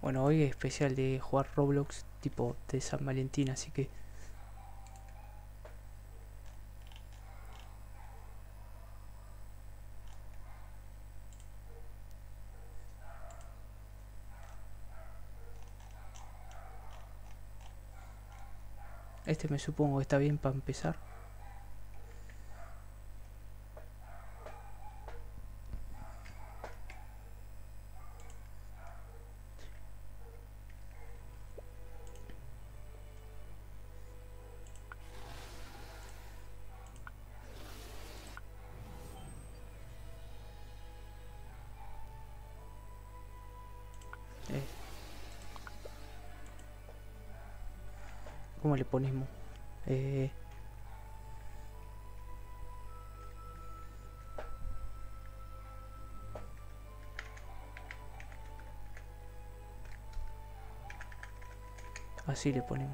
Bueno, hoy es especial de jugar Roblox tipo de San Valentín, así que... Este me supongo que está bien para empezar. Eh, ¿Cómo le ponemos? Eh, Así le ponemos.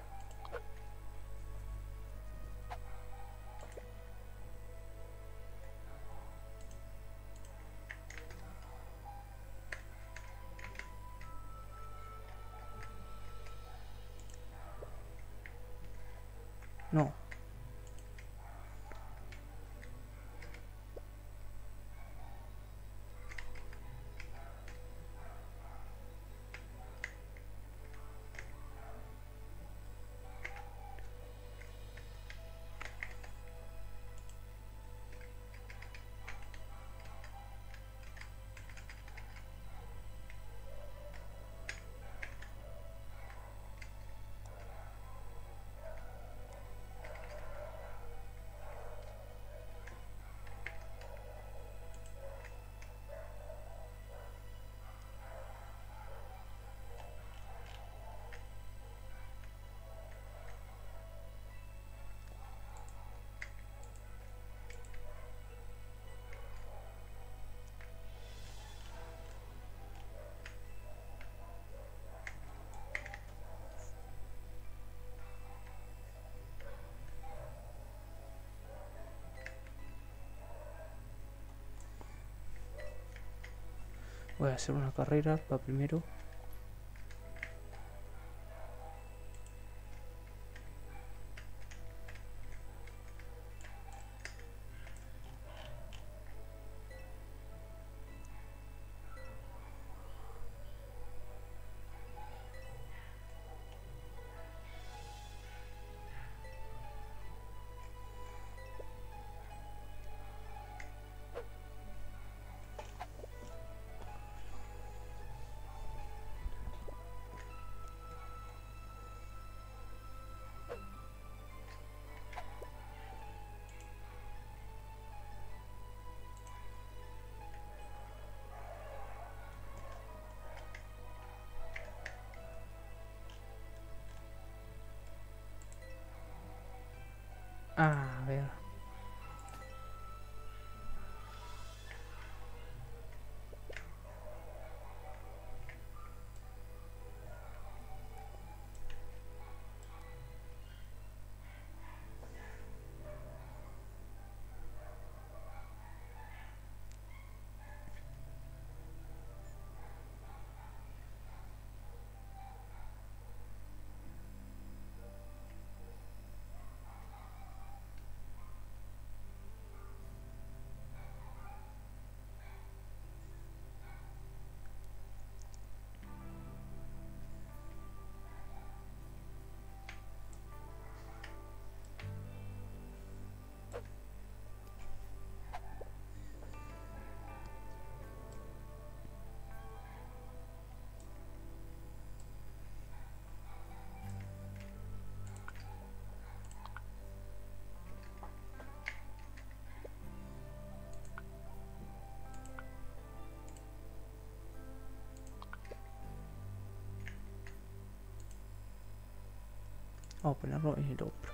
No. Voy a hacer una carrera para primero. A ver. Vamos a ponerlo en el hombro.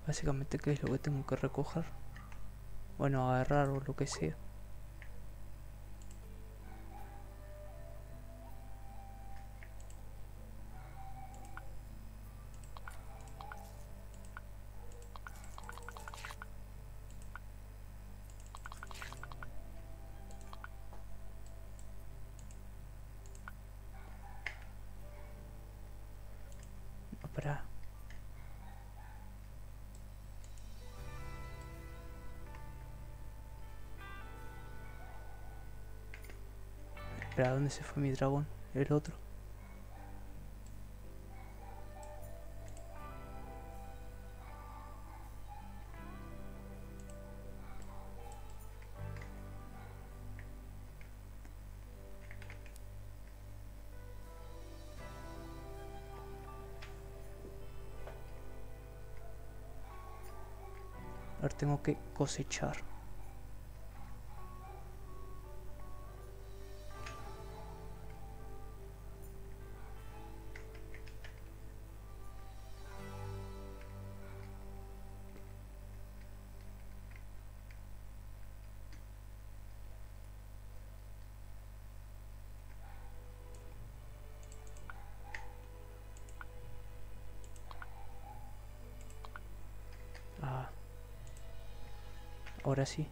Básicamente, ¿qué es lo que tengo que recoger? Bueno, agarrar o lo que sea. No, pará. Espera, ¿dónde se fue mi dragón? El otro. Ahora tengo que cosechar. Ah, ahora sí.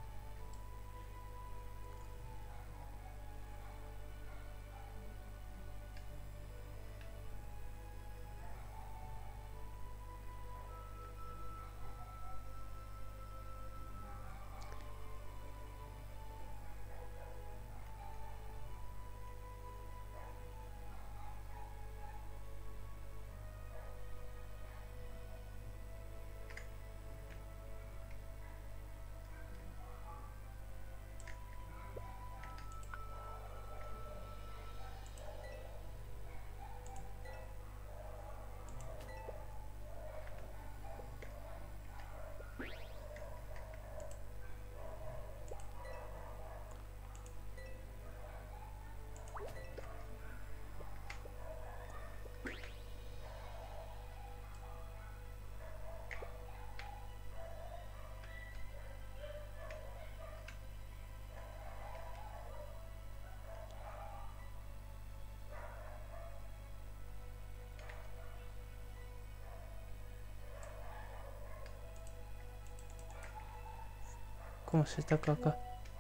¿Cómo se ataca acá?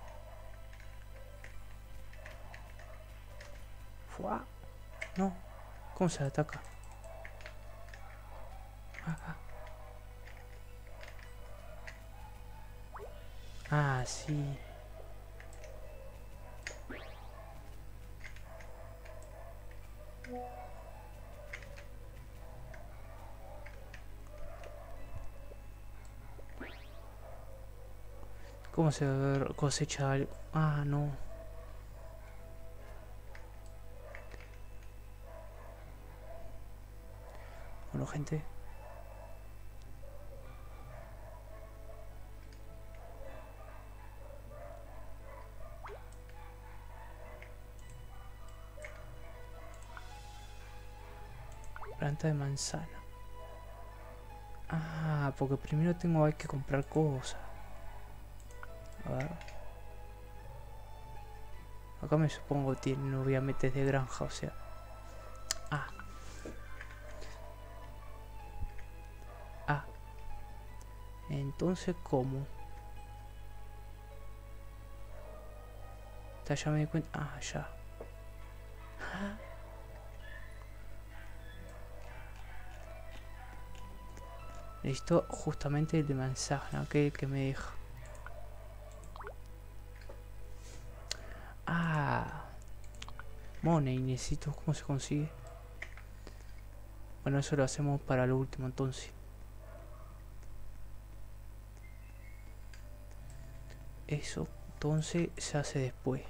¡Fua! No. ¿Cómo se ataca? Ah, ah, sí. ¿Cómo se cosecha algo? Ah, no. Bueno, gente. Planta de manzana. Ah, porque primero hay que comprar cosas. A ver. Acá me supongo que tienen obviamente de granja, o sea. Ah, ah. Entonces, ¿cómo? Ya me di cuenta. Ah, ya. Necesito justamente el de manzana, aquel que me deja. Ah, money, necesito. ¿Cómo se consigue? Bueno, eso lo hacemos para lo último entonces. Eso entonces se hace después.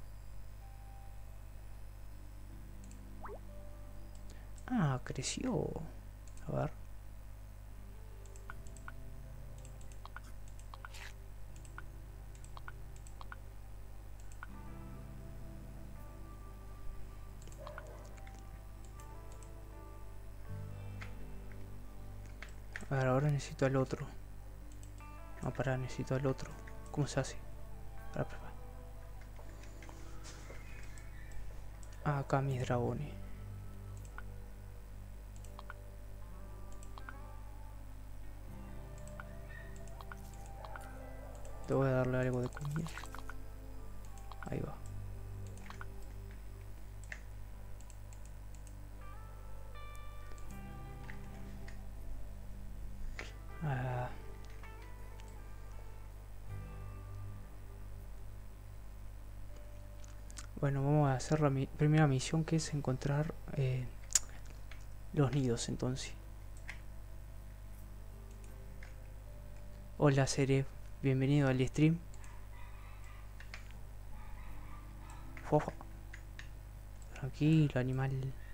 Ah, creció. A ver. A ver, ahora necesito al otro. No, pará, necesito al otro. ¿Cómo se hace? Pará, pará, pará. Ah, acá mis dragones. Te voy a darle algo de comida. Ahí va. Ah. Bueno, vamos a hacer la primera misión, que es encontrar los nidos entonces. Hola Cere, bienvenido al stream. Fofa. Tranquilo, animal.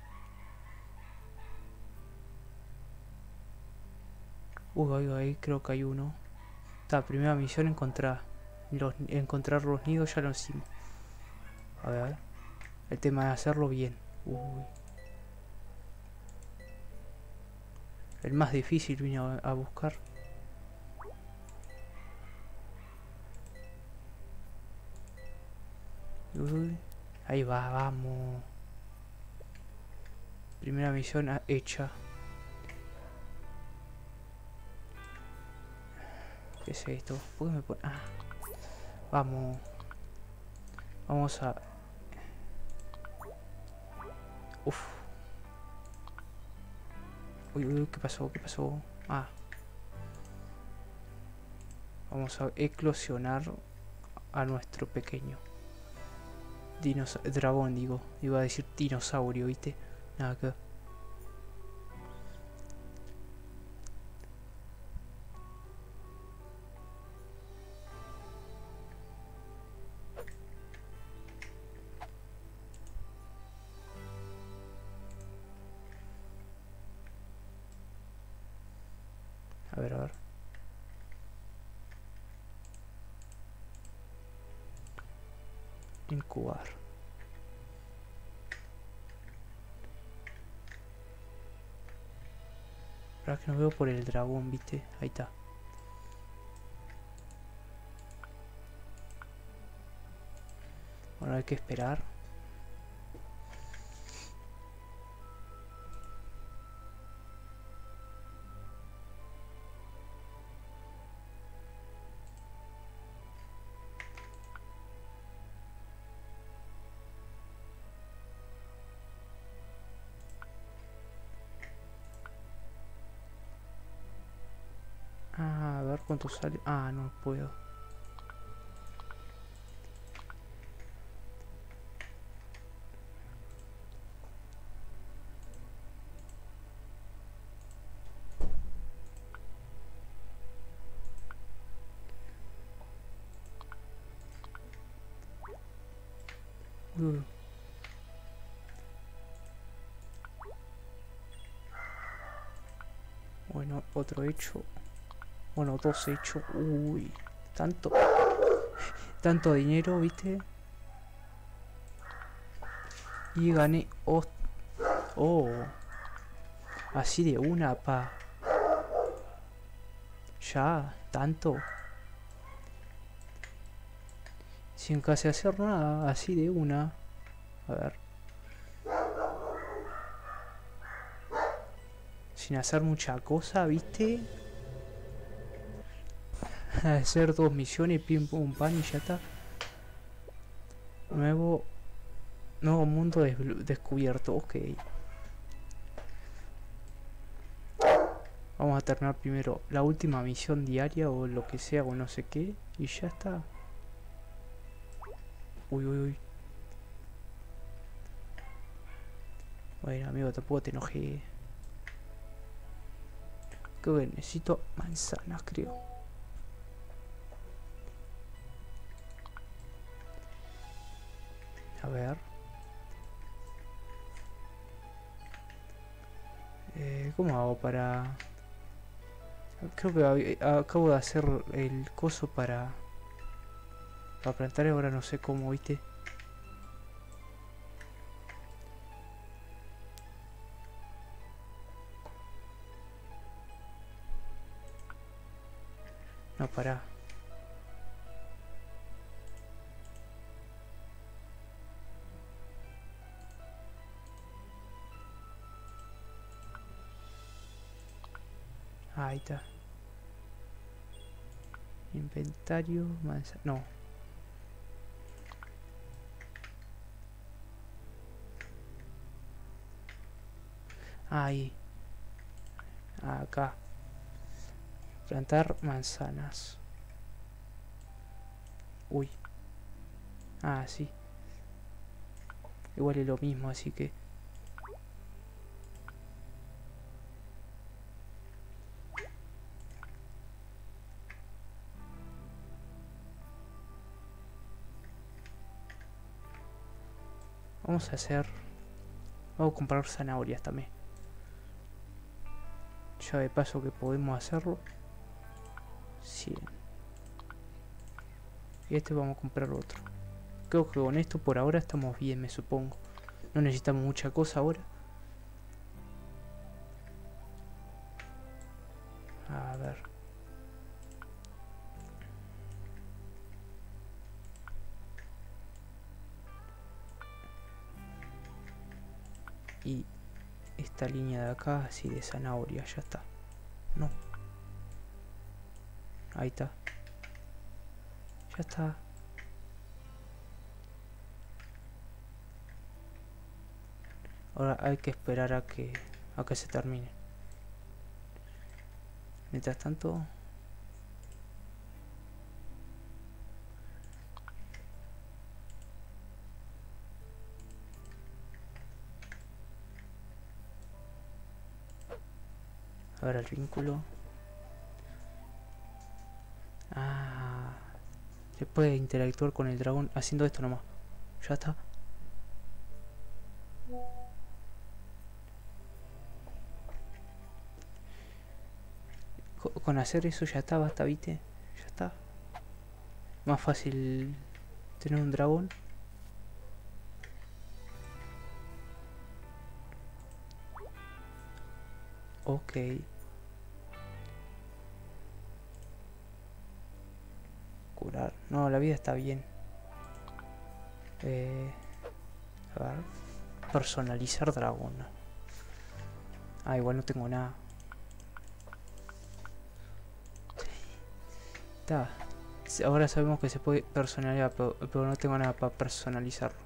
Ahí creo que hay uno. Esta primera misión, encontrar los nidos, ya lo hicimos. A ver. El tema es hacerlo bien. Uy. El más difícil vino a buscar. Uy. Ahí va, vamos. Primera misión hecha. ¿Qué es esto? ¿Por qué me pone? Ah. Vamos. Vamos a... Uf. Uy, ¿qué pasó? ¿Qué pasó? Ah. Vamos a eclosionar a nuestro pequeño dragón, digo. Iba a decir dinosaurio, ¿viste? Nada que... A ver, a ver. Incubar. Ahora que no veo por el dragón, ¿viste? Ahí está. Ahora hay que esperar. Ah, a ver cuánto sale. Ah, no puedo. Uh. Bueno, otro hecho. Bueno, dos hechos. Uy, tanto dinero, ¿viste? Y gané. Oh, así de una, pa. Ya, tanto. Sin casi hacer nada, así de una. A ver. Sin hacer mucha cosa, ¿viste? Hacer dos misiones, pim pum pan y ya está. Nuevo mundo descubierto, ok. Vamos a terminar primero la última misión diaria o lo que sea o no sé qué. Y ya está. Uy. Bueno, amigo, tampoco te enojé. Creo que necesito manzanas, creo. A ver. ¿Cómo hago para...? Creo que acabo de hacer el coso para plantar, ahora no sé cómo, ¿viste? No, pará. Ahí está. Inventario, manzana. No. Ahí. Acá. Plantar manzanas. Uy. Ah, sí. Igual es lo mismo, así que... Vamos a hacer... Vamos a comprar zanahorias también. Ya de paso que podemos hacerlo. 100. Y este vamos a comprar otro. Creo que con esto por ahora estamos bien, me supongo. No necesitamos mucha cosa ahora. A ver. Y esta línea de acá, así de zanahoria, ya está. No. Ahí está. Ya está. Ahora hay que esperar a que se termine. Mientras tanto... A ver el vínculo. Ah, se puede interactuar con el dragón haciendo esto nomás. Ya está. Con hacer eso ya está, basta, ¿viste? Ya está. Más fácil tener un dragón. Ok. Curar. No, la vida está bien. A ver. Personalizar dragón. Ah, igual no tengo nada. Está. Ahora sabemos que se puede personalizar, pero no tengo nada para personalizarlo.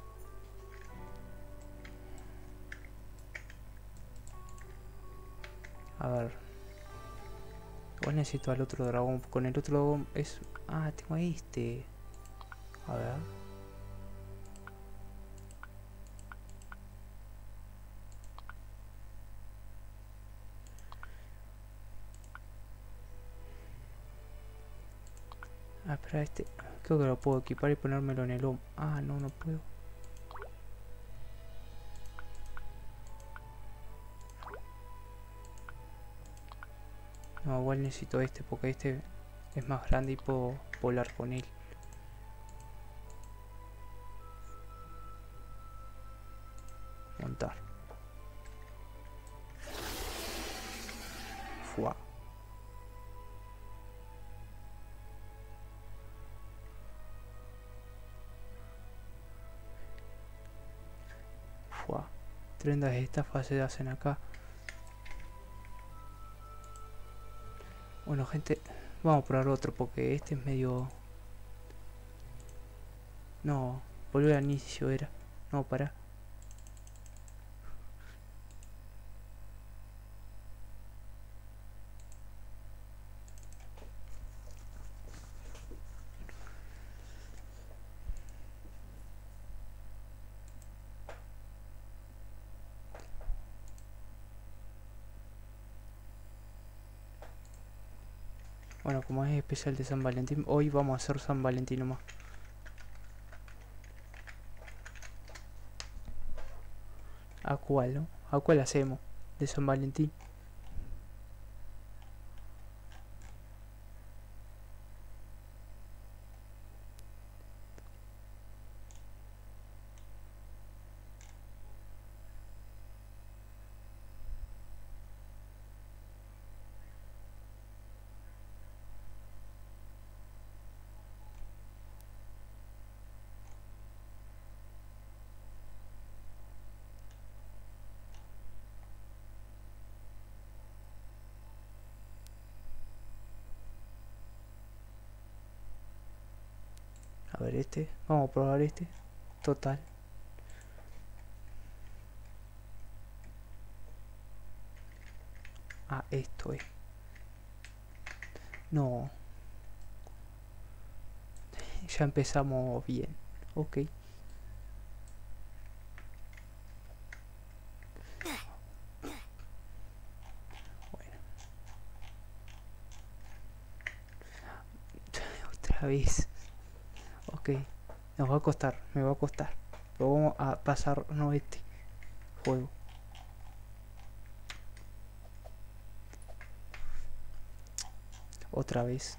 A ver. Igual necesito al otro dragón. Con el otro dragón es... Ah, tengo este. A ver. Ah, espera, este... Creo que lo puedo equipar y ponérmelo en el hombro. Ah, no, no puedo. No, igual necesito este porque este es más grande y puedo volar con él. Montar. Fuá. Fuá. Trendas de esta fase se hacen acá. Bueno, gente, vamos a probar otro porque este es medio... No, volver al inicio era. No, para. Bueno, como es especial de San Valentín, hoy vamos a hacer San Valentín nomás. ¿A cuál, no? ¿A cuál hacemos de San Valentín? A ver este. Vamos a probar este. Total. Ah, esto es. No. Ya empezamos bien. Ok. Bueno. Otra vez. Ok. Nos va a costar. Me va a costar. Pero vamos a pasarnos este juego. Otra vez.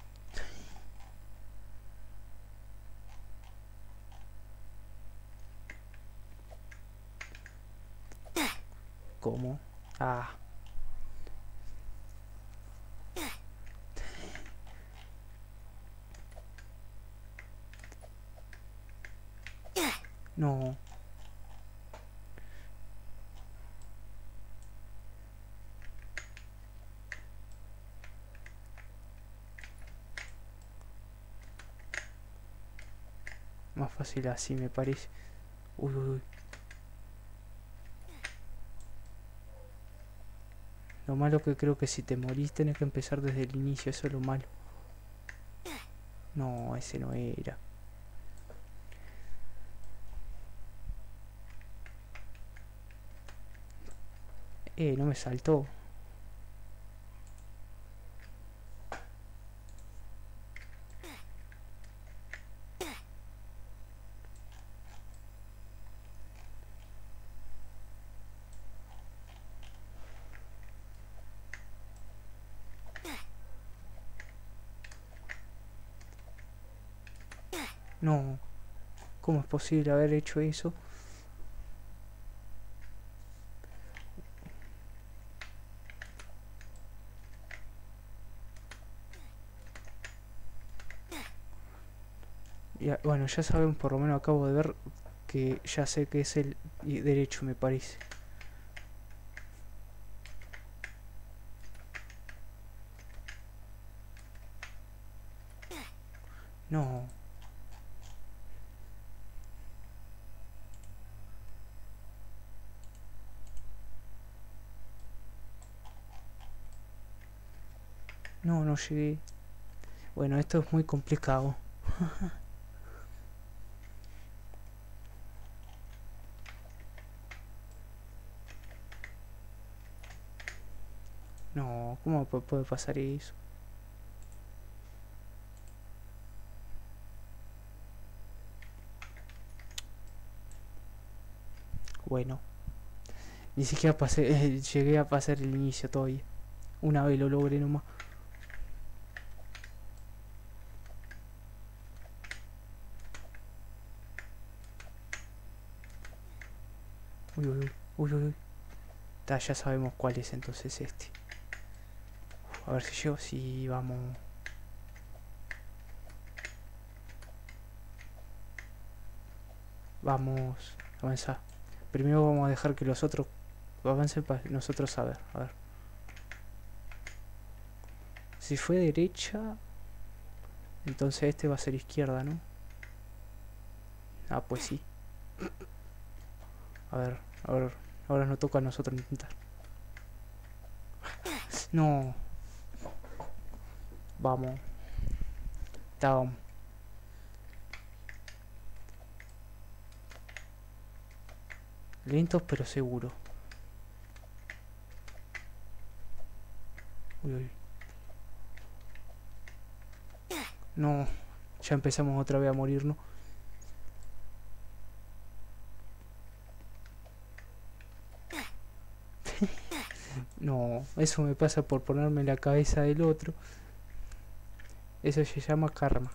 ¿Cómo? Ah. No. Más fácil así me parece. Uy, uy, uy. Lo malo que creo que si te morís tenés que empezar desde el inicio. Eso es lo malo. No, ese no era. No me saltó. No. ¿Cómo es posible haber hecho eso? Ya, bueno, ya saben, por lo menos acabo de ver que ya sé que es el derecho, me parece. No. No, no llegué. Bueno, esto es muy complicado. No, ¿cómo puede pasar eso? Bueno, ni siquiera pasé, llegué a pasar el inicio todavía. Una vez lo logré nomás. Uy, uy, uy, uy, uy. Ya sabemos cuál es entonces este. A ver si yo, si vamos. Vamos a avanzar. Primero vamos a dejar que los otros avancen para nosotros saber. A ver. Si fue derecha, entonces este va a ser izquierda, ¿no? Ah, pues sí. A ver, a ver. Ahora nos toca a nosotros intentar. No. Vamos. Estábamos. Lentos pero seguros. Uy, uy. No. Ya empezamos otra vez a morirnos. No, eso me pasa por ponerme en la cabeza del otro. Eso se llama karma.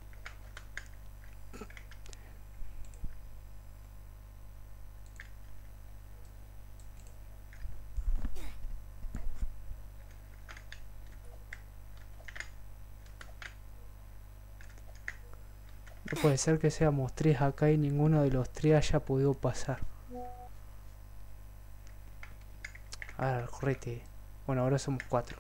No puede ser que seamos tres acá y ninguno de los tres haya podido pasar. A ver, correte. Bueno, ahora somos cuatro.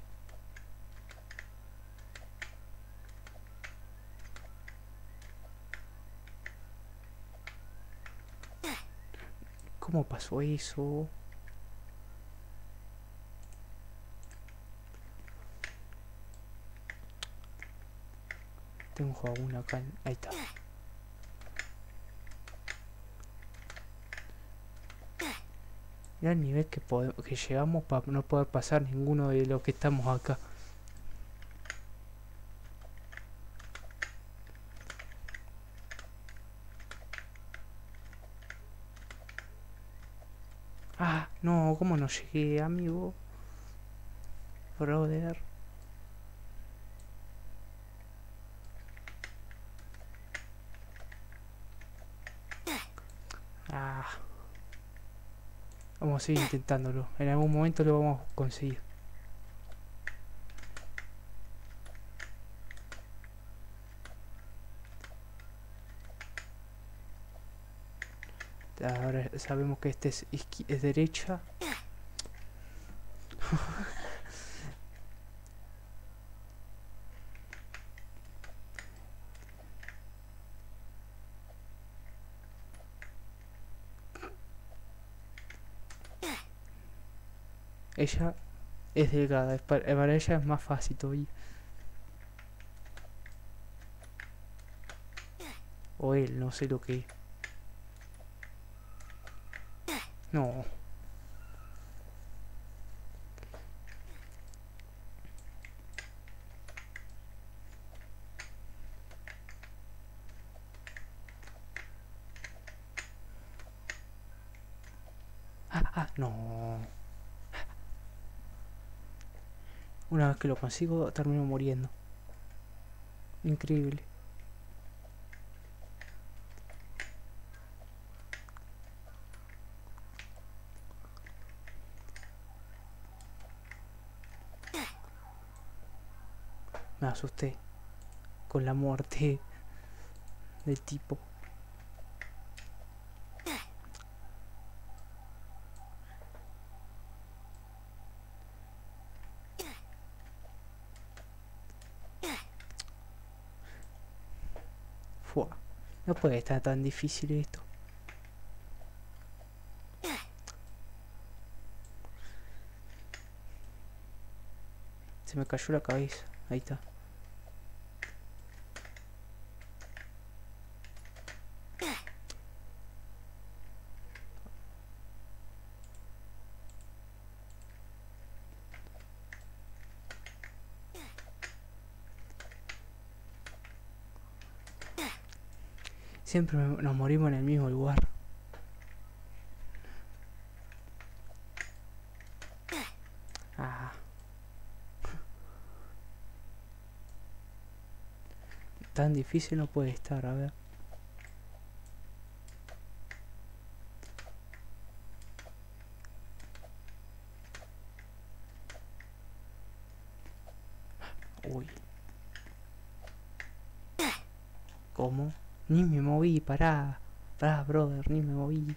¿Cómo pasó eso? Tengo aún acá. Ahí está. Mira el nivel que llegamos para no poder pasar ninguno de los que estamos acá. Ah, no, ¿cómo no llegué, amigo? Brother. Ah, vamos a seguir intentándolo. En algún momento lo vamos a conseguir. Ahora sabemos que este es derecha. Ella es delgada. Para ella es más fácil todavía. O él, no sé lo que es. No. No. Una vez que lo consigo, termino muriendo. Increíble. Me asusté con la muerte del tipo. Fua. No puede estar tan difícil esto. Se me cayó la cabeza. Ahí está. Siempre nos morimos en el mismo lugar. Ah. Tan difícil no puede estar, a ver. Uy. ¿Cómo? Ni me moví, pará. Pará, brother, ni me moví.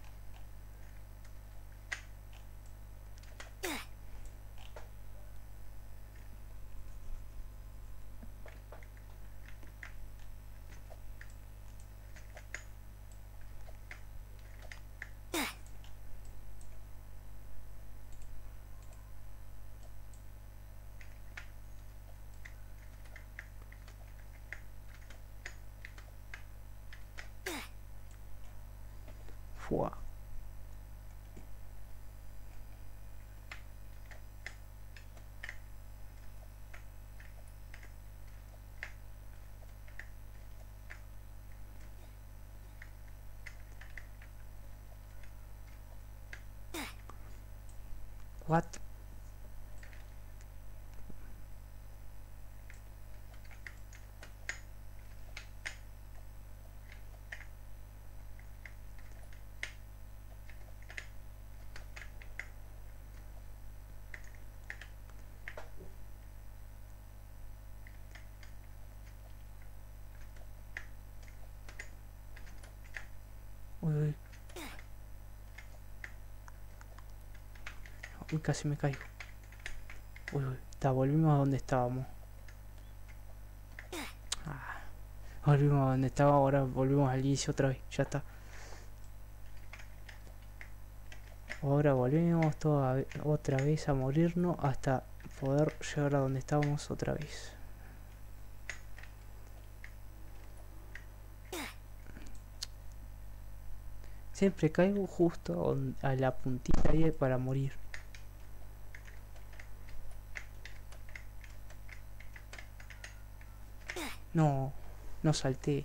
Fua. What? Uy, uy. Uy, casi me caigo. Uy, uy. Está, volvimos a donde estábamos. Ah, volvimos a donde estábamos, ahora volvimos al inicio otra vez. Ya está. Ahora volvemos otra vez a morirnos hasta poder llegar a donde estábamos otra vez. Siempre caigo justo a la puntita ahí para morir. No, no salté.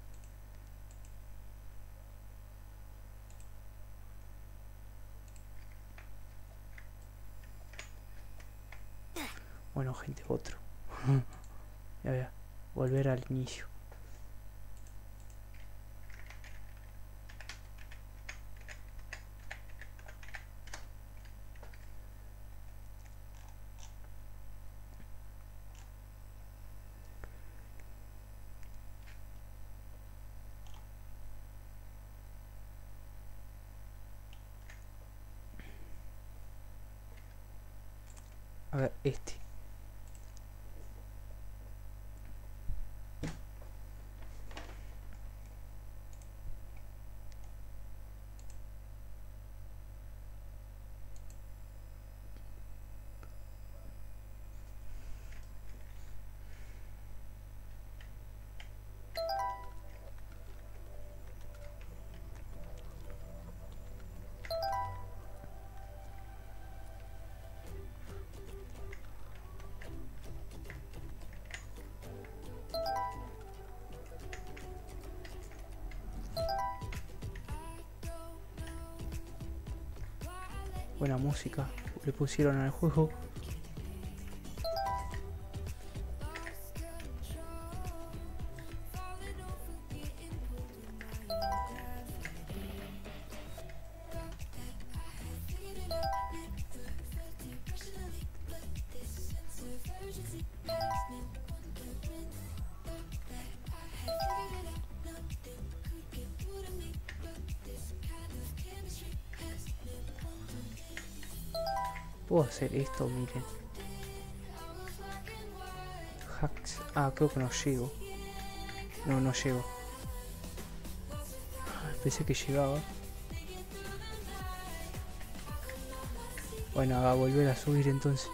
Bueno, gente, otro. Ya, ya. Volver al inicio. A ver, este. Buena música le pusieron al juego. Puedo hacer esto, miren. Hacks. Ah, creo que no llego. No, no llego. Pensé que llegaba. Bueno, a volver a subir entonces.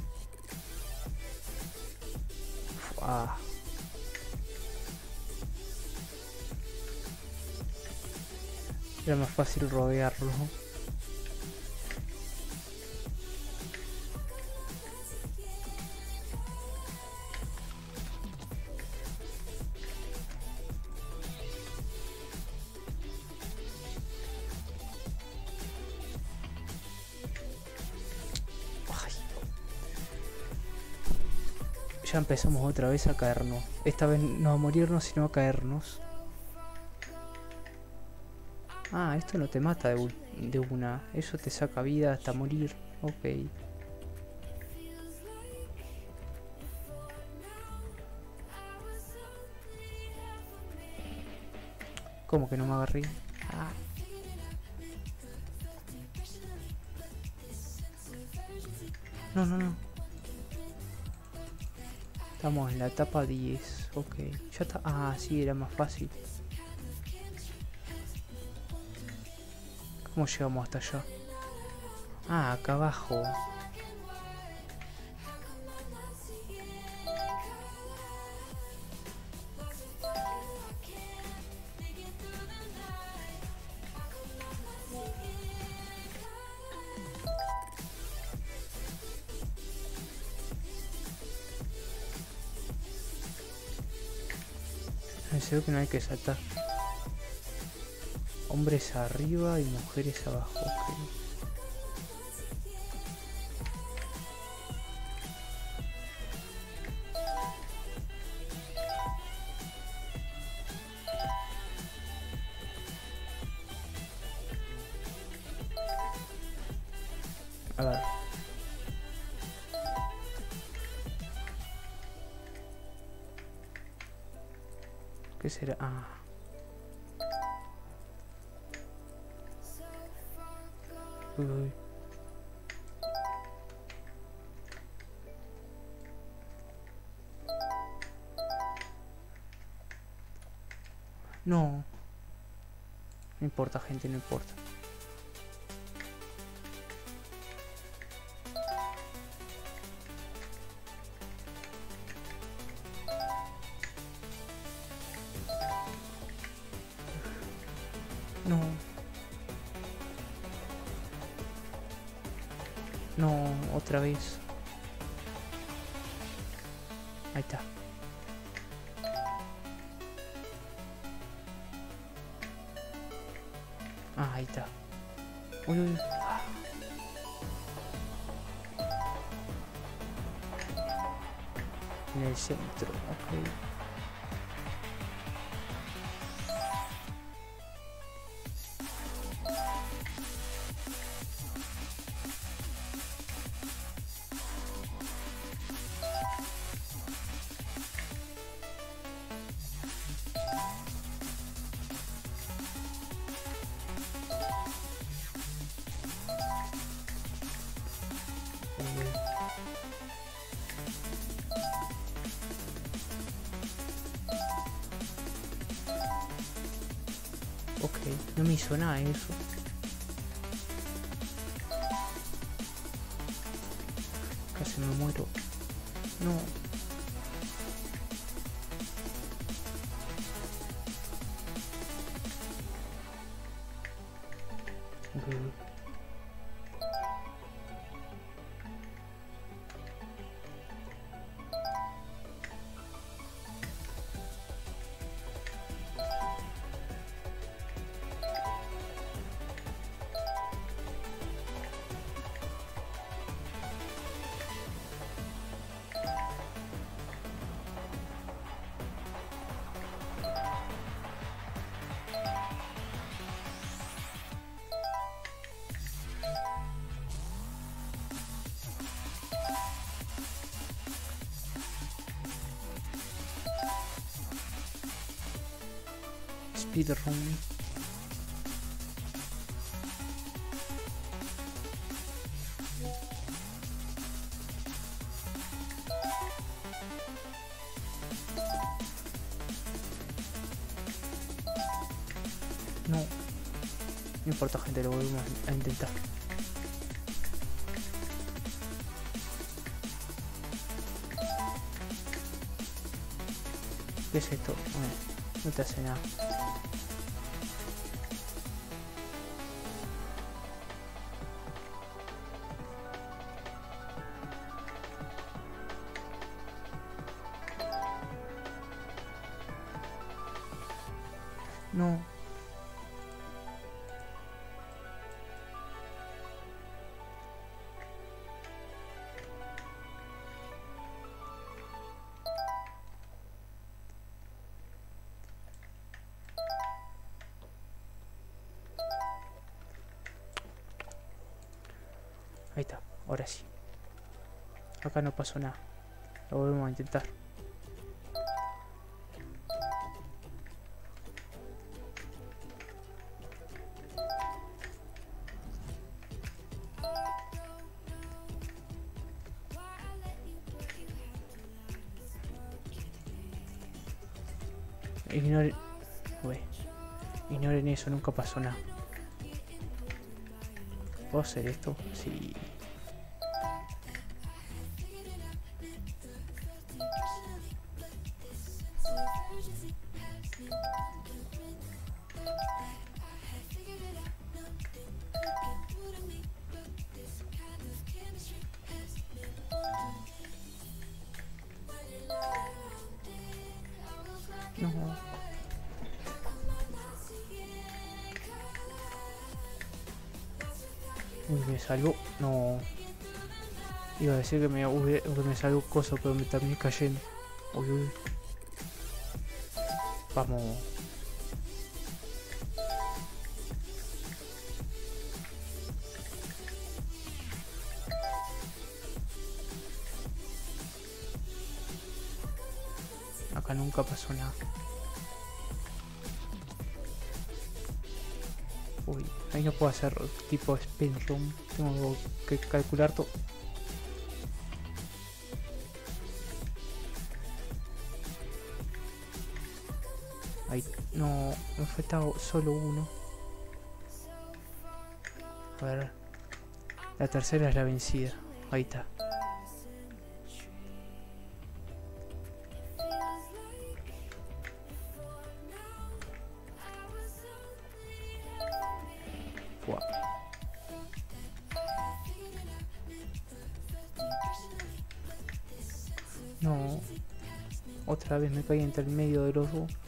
Ah. Era más fácil rodearlo. Ya empezamos otra vez a caernos. Esta vez no a morirnos, sino a caernos. Ah, esto no te mata de una. Eso te saca vida hasta morir. Ok. ¿Cómo que no me agarré? Ah. No, no, no. Estamos en la etapa 10. Ok. Ya está. Ah, sí, era más fácil. ¿Cómo llegamos hasta allá? Ah, acá abajo. En serio que no hay que saltar. Hombres arriba y mujeres abajo. Ok. A ver. ¿Qué será? Ah. Uy, uy. No. No importa, gente, no importa. No. No, otra vez. Ahí está. Ah, ahí está. Uy, uy. En el centro, ok. Ok, no me hizo nada eso. Casi me muero. No. Ok. Speedrun. No. No importa, gente, lo volvemos a intentar. ¿Qué es esto? Bueno, no te hace nada. No. Ahí está, ahora sí. Acá no pasó nada. Lo volvemos a intentar. Ignoren... Uy. Ignoren eso, nunca pasó nada. ¿Puedo hacer esto? Sí. No. Uy, me salvó. No. Iba a decir que me salvó coso, pero me terminé cayendo. Uy, uy. Vamos. Acá nunca pasó nada. Uy, ahí no puedo hacer tipo speedrun. Tengo que calcular todo. Ahí, no, me falta solo uno. A ver. La tercera es la vencida. Ahí está. Otra vez me caí entre el medio de los dos.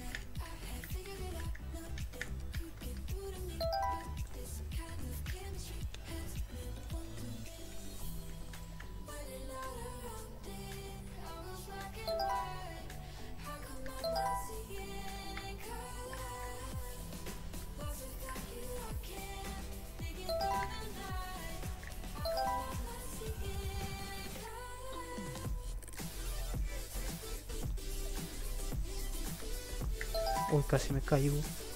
Uy, casi me caigo.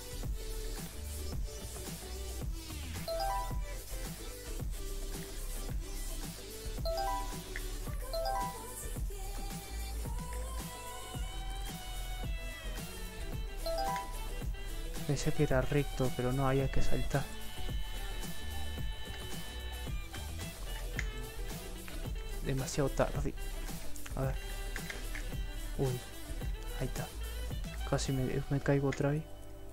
Pensé que era recto, pero no, había que saltar. Demasiado tarde. A ver. Uy, ahí está. Casi me caigo otra vez.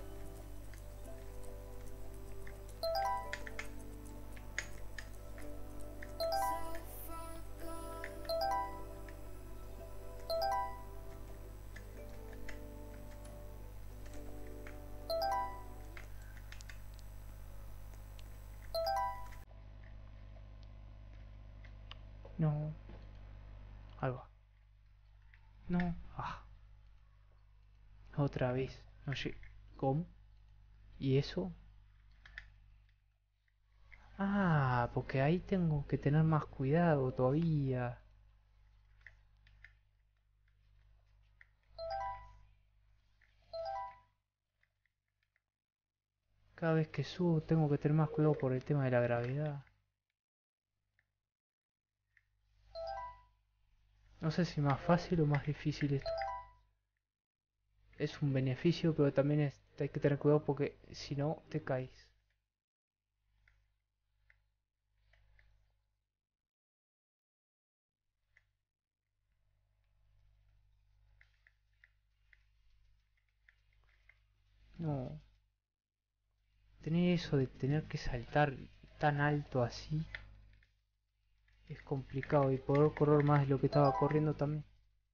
No. Ahí va. No. Ah. Otra vez. No llegué. ¿Cómo? ¿Y eso? Ah, porque ahí tengo que tener más cuidado todavía. Cada vez que subo tengo que tener más cuidado por el tema de la gravedad. No sé si más fácil o más difícil esto. Es un beneficio, pero también hay que tener cuidado porque si no te caes. No. Tener eso de tener que saltar tan alto así es complicado y poder correr más de lo que estaba corriendo también.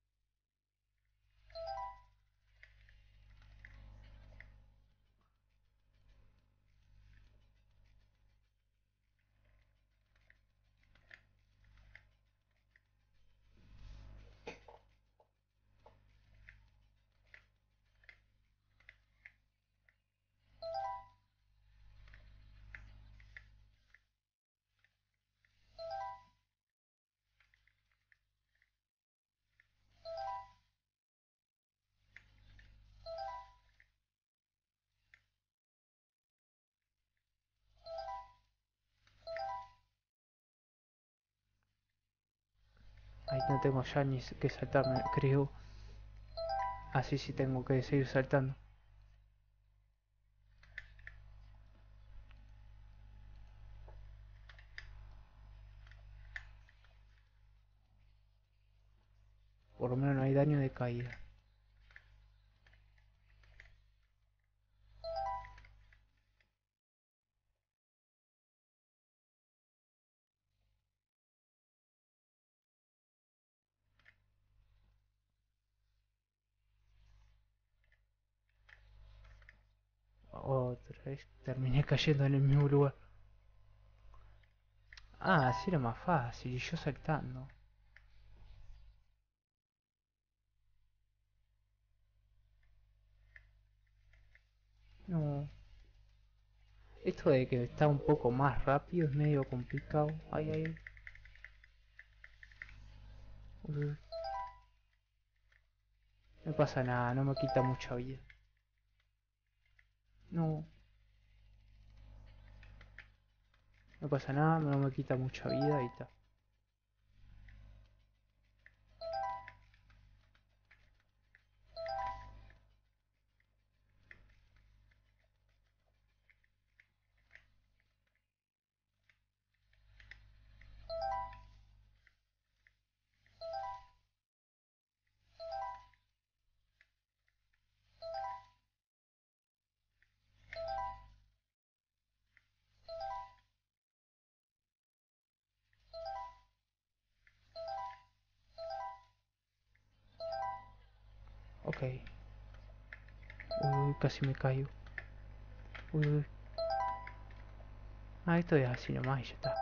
Ahí no tengo ya ni que saltarme, creo. Así sí tengo que seguir saltando. Por lo menos no hay daño de caída. Otra vez terminé cayendo en el mismo lugar. Ah, así era más fácil y yo saltando. No. Esto de que está un poco más rápido es medio complicado. Ay, ay, ay. No pasa nada, no me quita mucha vida. No, no pasa nada, no me quita mucha vida y está. Ok. Uy, casi me caigo. Uy, uy. Ah, esto es así nomás y ya está.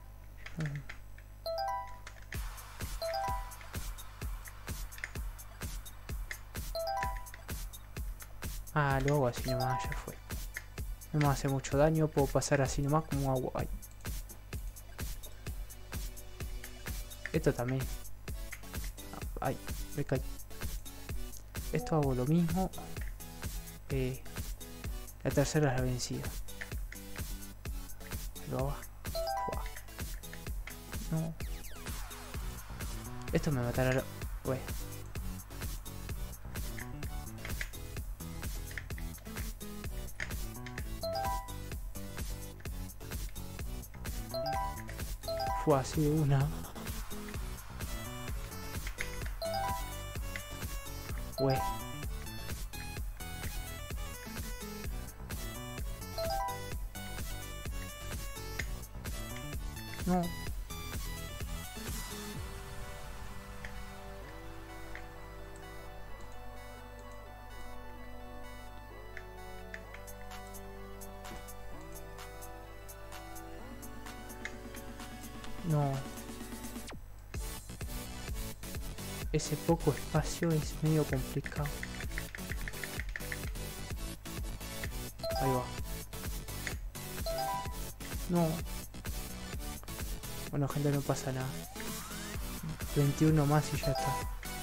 Ah, lo hago así nomás, ya fue. No me hace mucho daño, puedo pasar así nomás como agua. Ay. Esto también. Ay, me caí. Esto hago lo mismo. La tercera es la vencida. Lo hago. Fua. No. Esto me matará. Ué. Fue así de una. Ué. No. No. Ese poco espacio es medio complicado. Ahí va. No. Bueno, gente, no pasa nada. 21 más y ya está.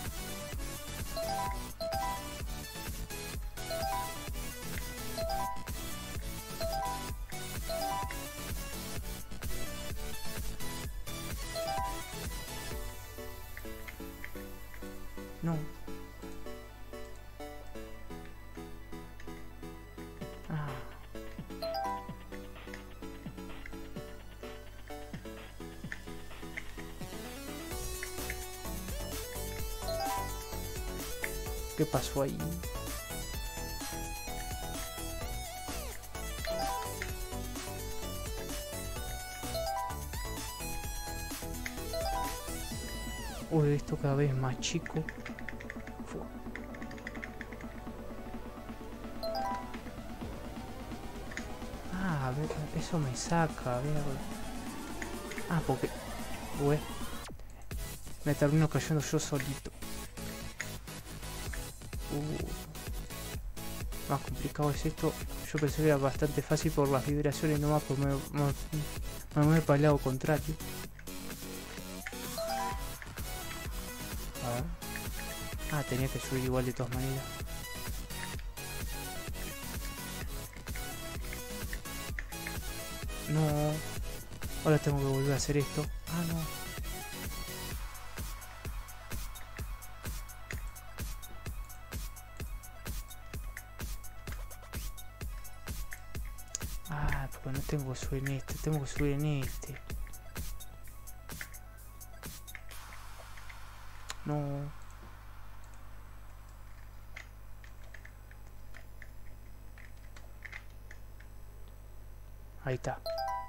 No. Ah. ¿Qué pasó ahí? Uy, esto cada vez más chico. Fua. Ah, a ver, eso me saca, a ver. Ah, porque... Uy, me termino cayendo yo solito. Más complicado es esto. Yo pensé que era bastante fácil por las vibraciones nomás, pues me mueve para el lado contrario. A ver. Ah, tenía que subir igual de todas maneras. No. Ahora tengo que volver a hacer esto. Ah, no. Ah, porque no tengo que subir en este. Tengo que subir en este. No. Ahí está.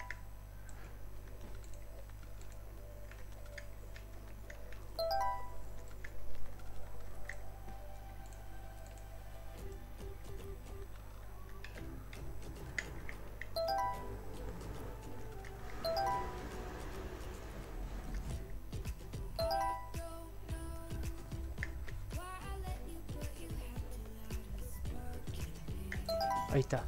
Ahí está.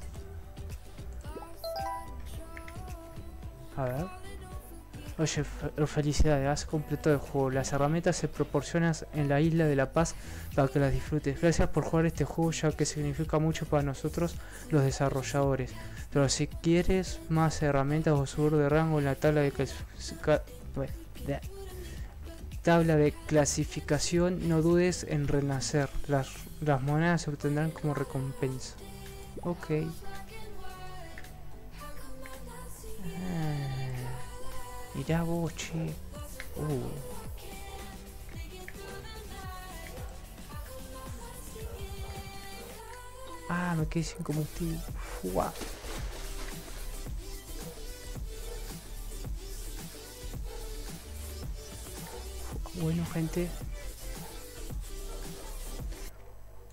A ver. Oye, felicidades, has completado el juego. Las herramientas se proporcionan en la isla de la paz para que las disfrutes. Gracias por jugar este juego, ya que significa mucho para nosotros los desarrolladores. Pero si quieres más herramientas o subir de rango en la tabla de clasificación, no dudes en renacer. Las monedas se obtendrán como recompensa. Ok. Mirá vos, che. Ah, me quedé sin combustible. Fua. Bueno, gente.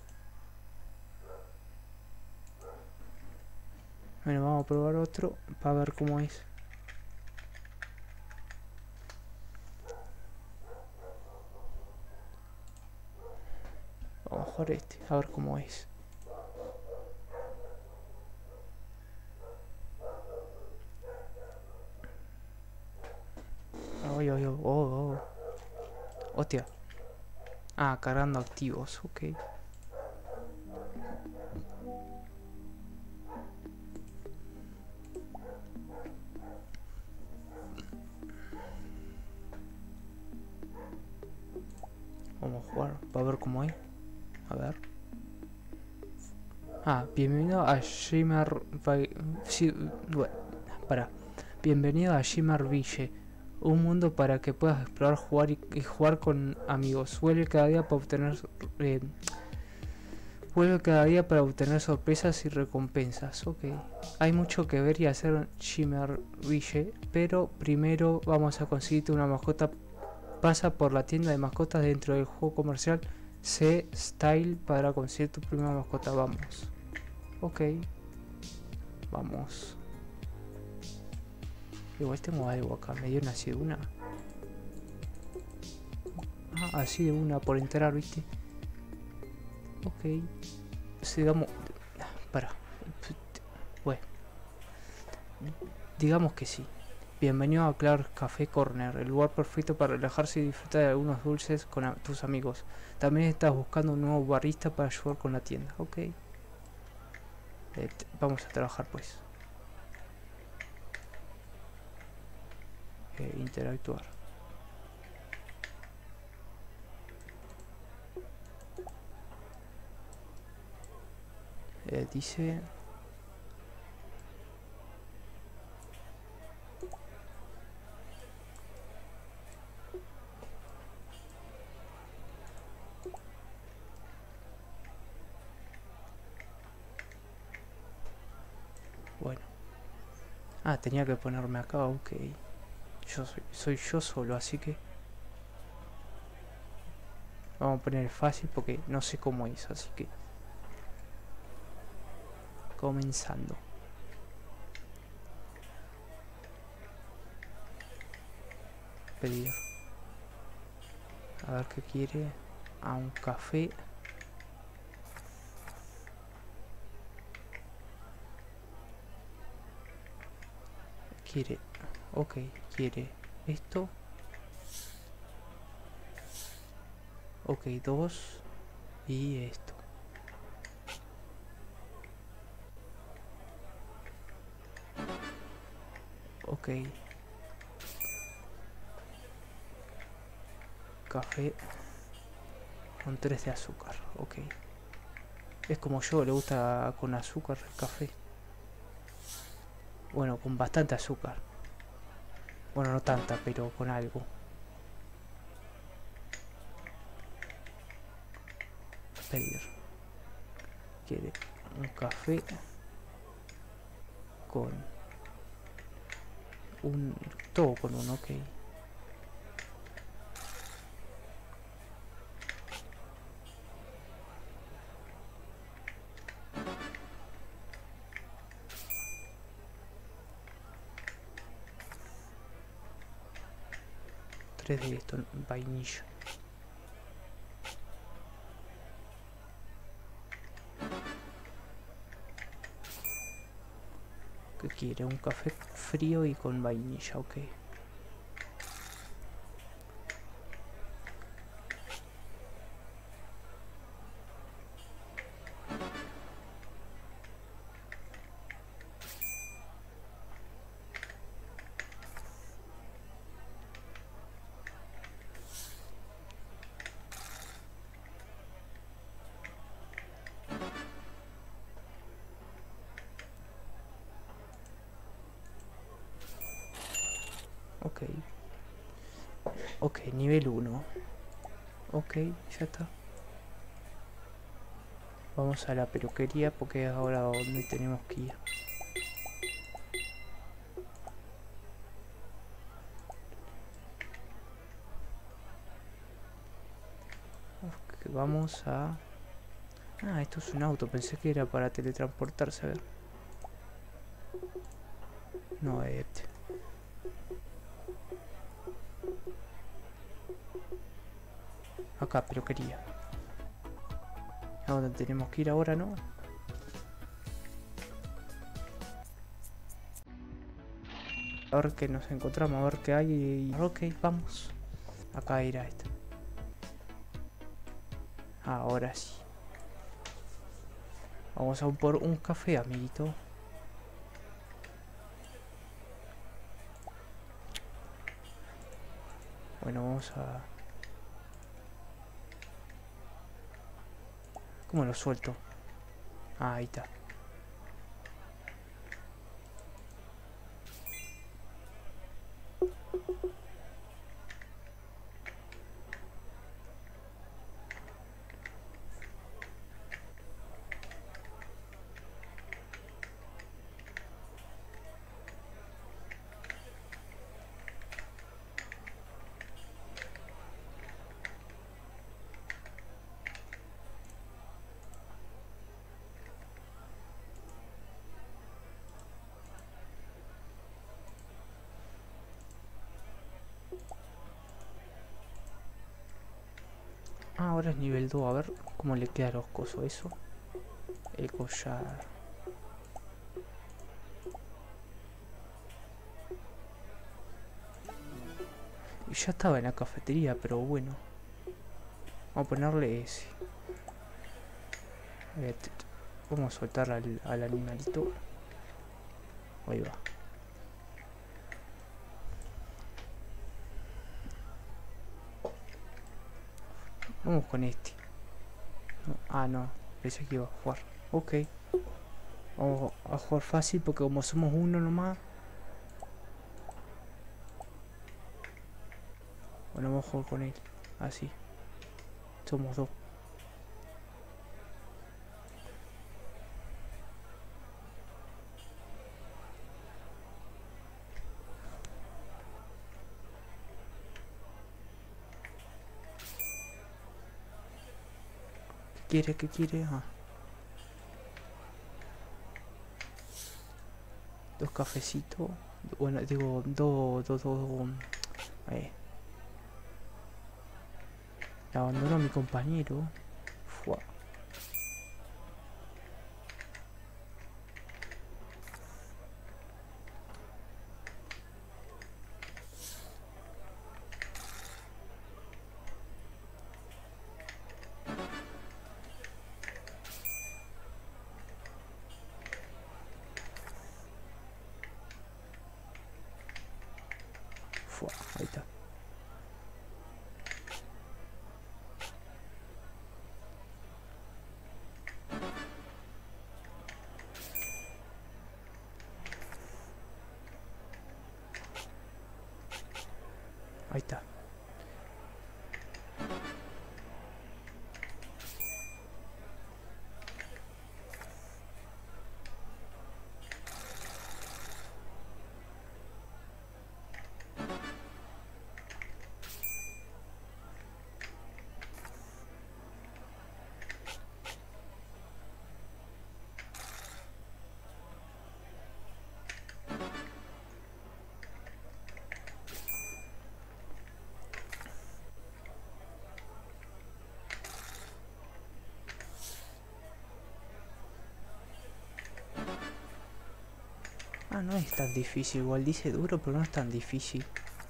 Bueno, vamos a probar otro para ver cómo es. Vamos a jugar este, a ver cómo es. Ay, ay, ay, oh, oh. Hostia. Ah, cargando activos, ok. Vamos a jugar para ver cómo es. A ver. Ah, bienvenido a Shimmer... Sí, bueno, para. Bienvenido a Shimmer Ville. Un mundo para que puedas explorar, jugar y jugar con amigos. Vuelve cada día para obtener sorpresas y recompensas. Ok. Hay mucho que ver y hacer en Shimmer Ville, pero primero vamos a conseguirte una mascota. Pasa por la tienda de mascotas dentro del juego comercial C-Style para conseguir tu primera mascota. Vamos. Ok. Vamos. Igual tengo algo acá. Me dio así de una. Ah, así de una por entrar, ¿viste? Ok. Sigamos. Para. Bueno. Digamos que sí. Bienvenido a Clark Café Corner, el lugar perfecto para relajarse y disfrutar de algunos dulces con tus amigos. También estás buscando un nuevo barista para ayudar con la tienda. Ok. Vamos a trabajar pues. Interactuar. Dice... Bueno. Ah, tenía que ponerme acá, ok. Yo soy yo solo, así que... Vamos a poner fácil porque no sé cómo es, así que... Comenzando. Pedir. A ver qué quiere. A un café. Quiere... Ok, quiere esto. Ok, 2. Y esto. Ok. Café con 3 de azúcar. Ok. Es como yo, le gusta con azúcar el café. Bueno, con bastante azúcar. Bueno, no tanta, pero con algo. Pedir. Quiere un café con un... Todo con un ok. Tres de esto, vainilla. ¿Qué quiere? Un café frío y con vainilla, ok. Ok. Ok, nivel 1. Ok, ya está. Vamos a la peluquería porque es ahora donde tenemos que ir. Okay, vamos a... Ah, esto es un auto. Pensé que era para teletransportarse. A ver. No, acá, pero quería. ¿A dónde tenemos que ir ahora, no? A ver qué nos encontramos, a ver qué hay. Ok, vamos. Acá irá esto. Ahora sí. Vamos a por un café, amiguito. Bueno, vamos a... ¿Cómo lo suelto? Ah, ahí está. Ah, ahora es nivel 2. A ver cómo le queda a los cosos eso. El collar. Y ya estaba en la cafetería, pero bueno. Vamos a ponerle ese. Vamos a soltar al animalito. Ahí va. Vamos con este. Ah, no. Pensé que iba a jugar. Ok. Vamos a jugar fácil porque como somos uno nomás. Bueno, vamos a jugar con él. Así. Somos dos. ¿Qué quiere? ¿Qué quiere? Ah. Dos cafecitos. Bueno, digo, dos. Eh. Abandono a mi compañero. Fua. Fua. Ahí está. Ahí está. Ah, no es tan difícil. Igual dice duro, pero no es tan difícil.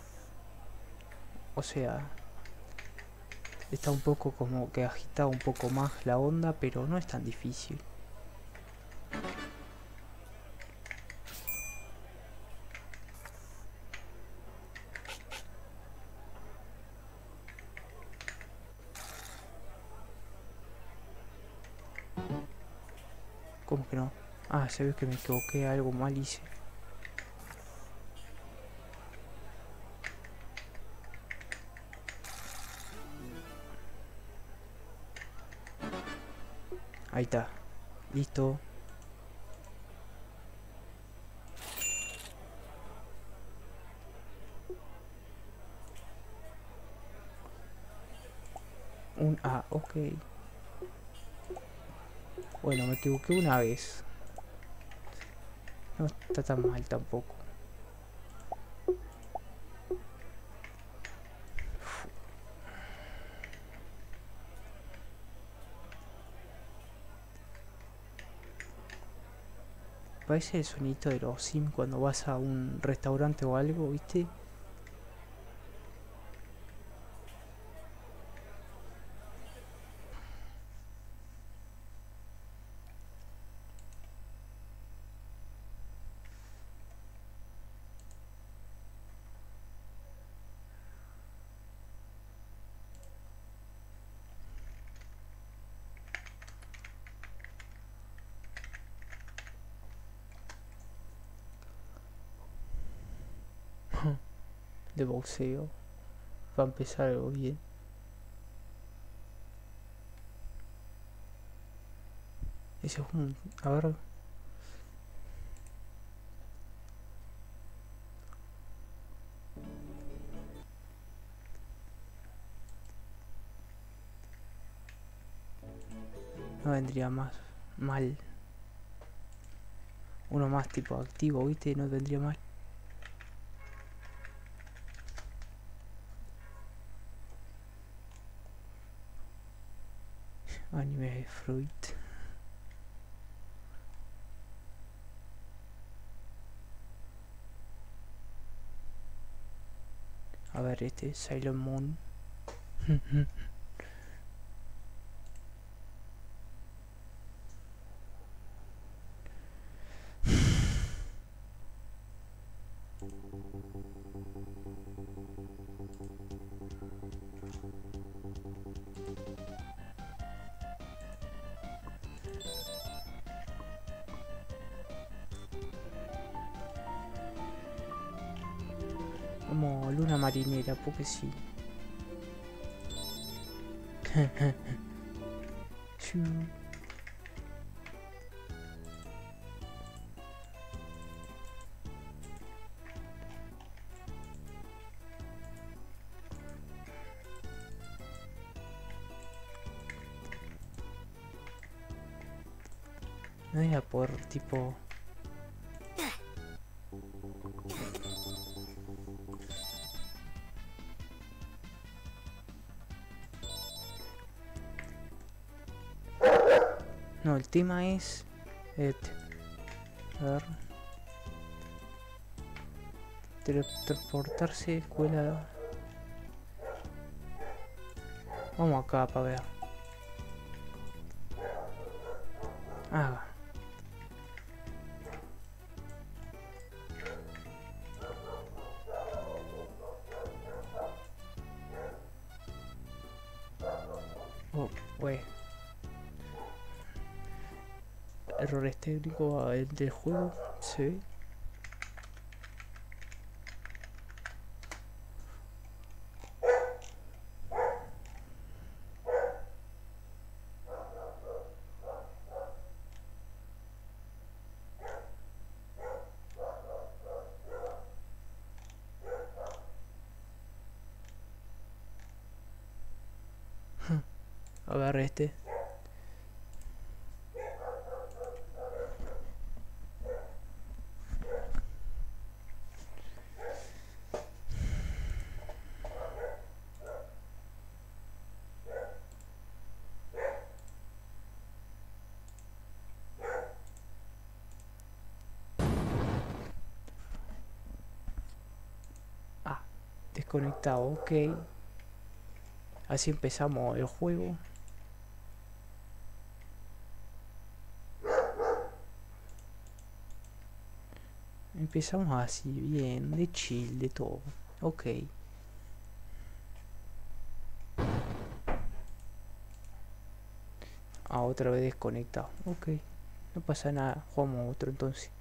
O sea, está un poco como que agita un poco más la onda, pero no es tan difícil. ¿Cómo que no? Ah, se ve que me equivoqué, algo mal hice. Ahí está. Listo. Ok. Bueno, me equivoqué una vez. No está tan mal tampoco. Parece el sonido de los Sims cuando vas a un restaurante o algo, ¿viste? De boxeo. Va a empezar algo bien. Ese es un... A ver... No vendría más mal. Uno más tipo activo, ¿viste? No vendría mal. Anime de Fruit. A ver, este Sailor Moon. Como luna marinera, porque sí. Shoo. No era por tipo... No, el tema es... a ver... Transportarse, escuela... Vamos acá para ver. Ah. Oh, wey. Errores técnicos del juego, sí. A ver este. Ah, desconectado, ok. Así empezamos el juego. Empezamos así, bien, de chill, de todo. Ok. Ah, otra vez desconectado. Ok. No pasa nada. Jugamos otro entonces.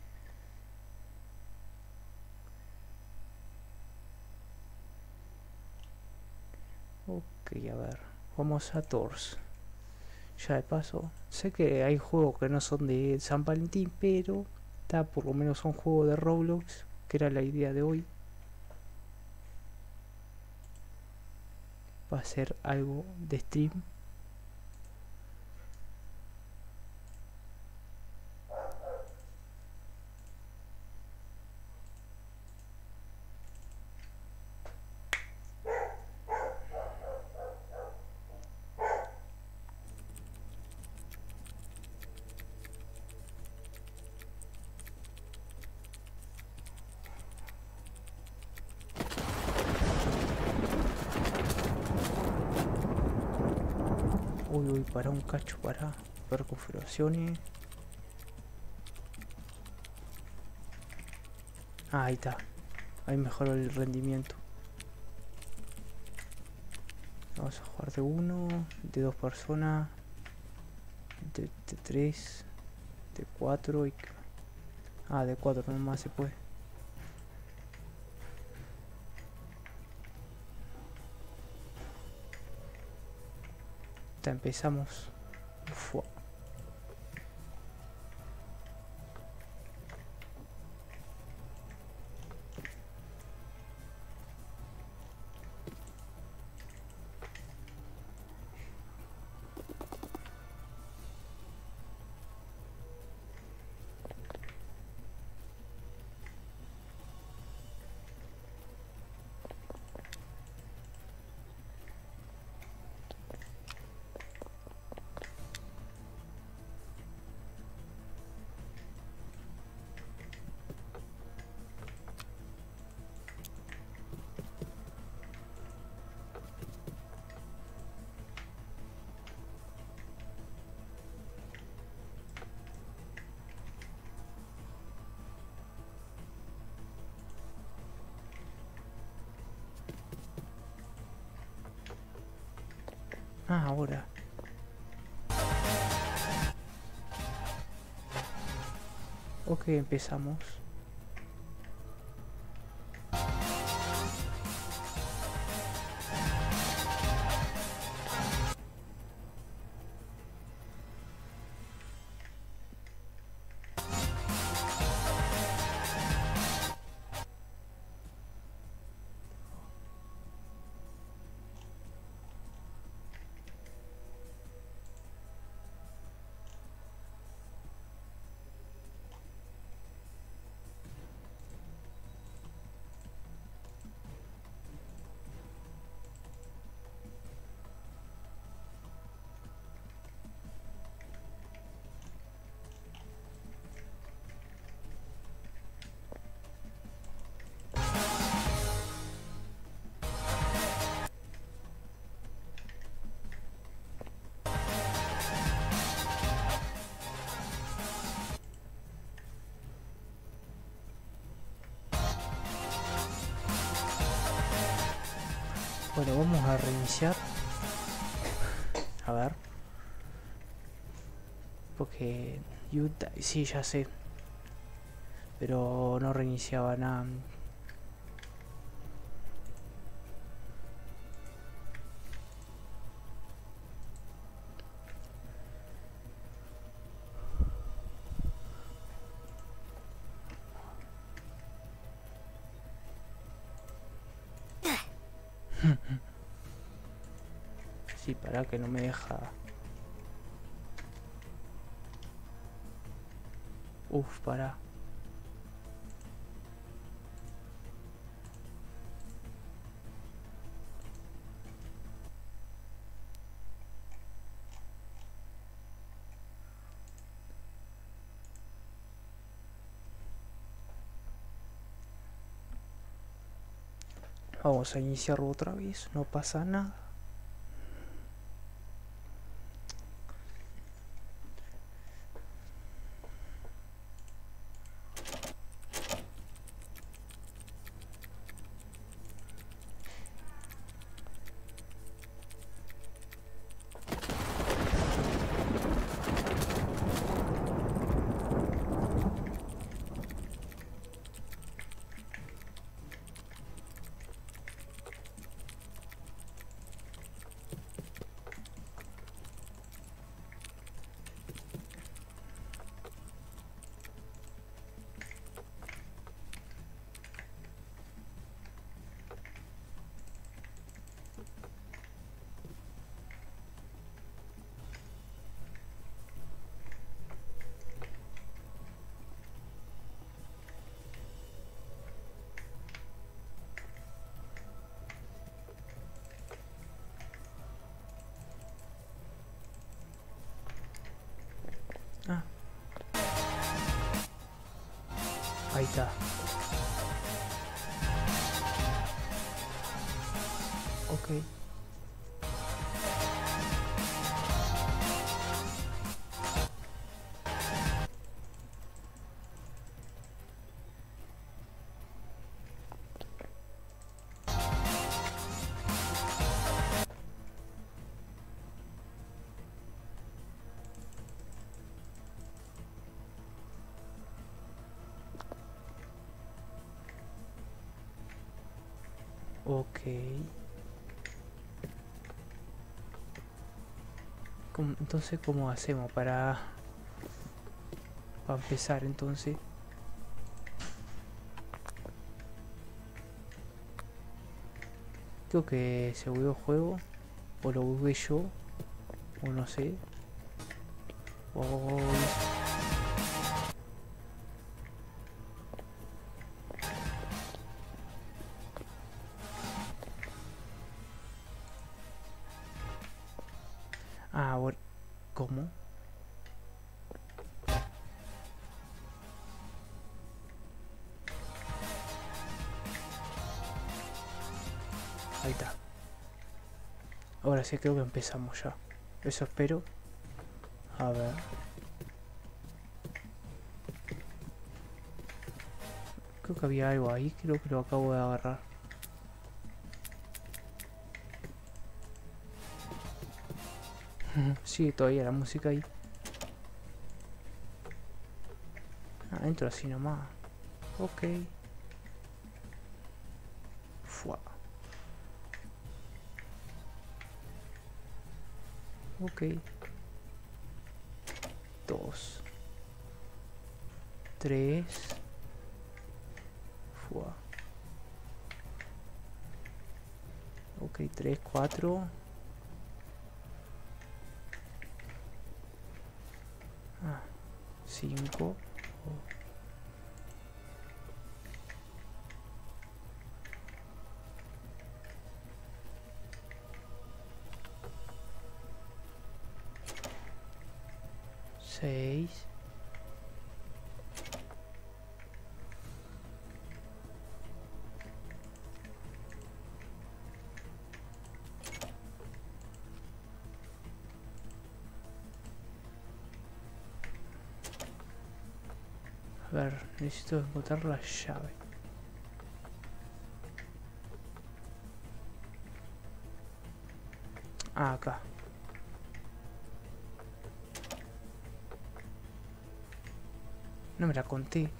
Ok, a ver. Jugamos a Tours. Ya de paso. Sé que hay juegos que no son de San Valentín, pero... Está, por lo menos son juegos de Roblox. Que era la idea de hoy. Va a ser algo de stream. uy, para un cacho, para ver configuraciones. Ah, ahí está. Ahí mejoró el rendimiento. Vamos a jugar de uno, de dos personas, de tres, de cuatro y... Ah, de cuatro nomás se puede. Ya empezamos. Uf. Ah, ahora. Ok, empezamos. Bueno, vamos a reiniciar. A ver. Porque... Utah, sí, ya sé. Pero no reiniciaba nada. Sí, para que no me deja. Uf, para. Vamos a iniciarlo otra vez, no pasa nada. Ah, ahí está. Ok. Ok. Entonces, ¿cómo hacemos para empezar entonces? Creo que se bugueó el juego. O lo bugué yo. O no sé. O... Ah, bueno. ¿Cómo? Ahí está. Ahora sí creo que empezamos ya. Eso espero. A ver. Creo que había algo ahí. Creo que lo acabo de agarrar. Sigue todavía la música ahí. Ah, entro así nomás. Ok. Fua. Ok. 2 3. Fua. Ok, 3 4. 5. 6. A ver, necesito encontrar la llave. Ah, acá. No me la conté.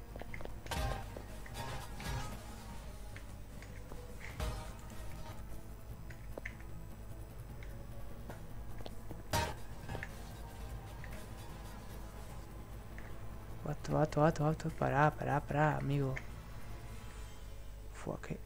Vato. Pará, amigo. Fua, que...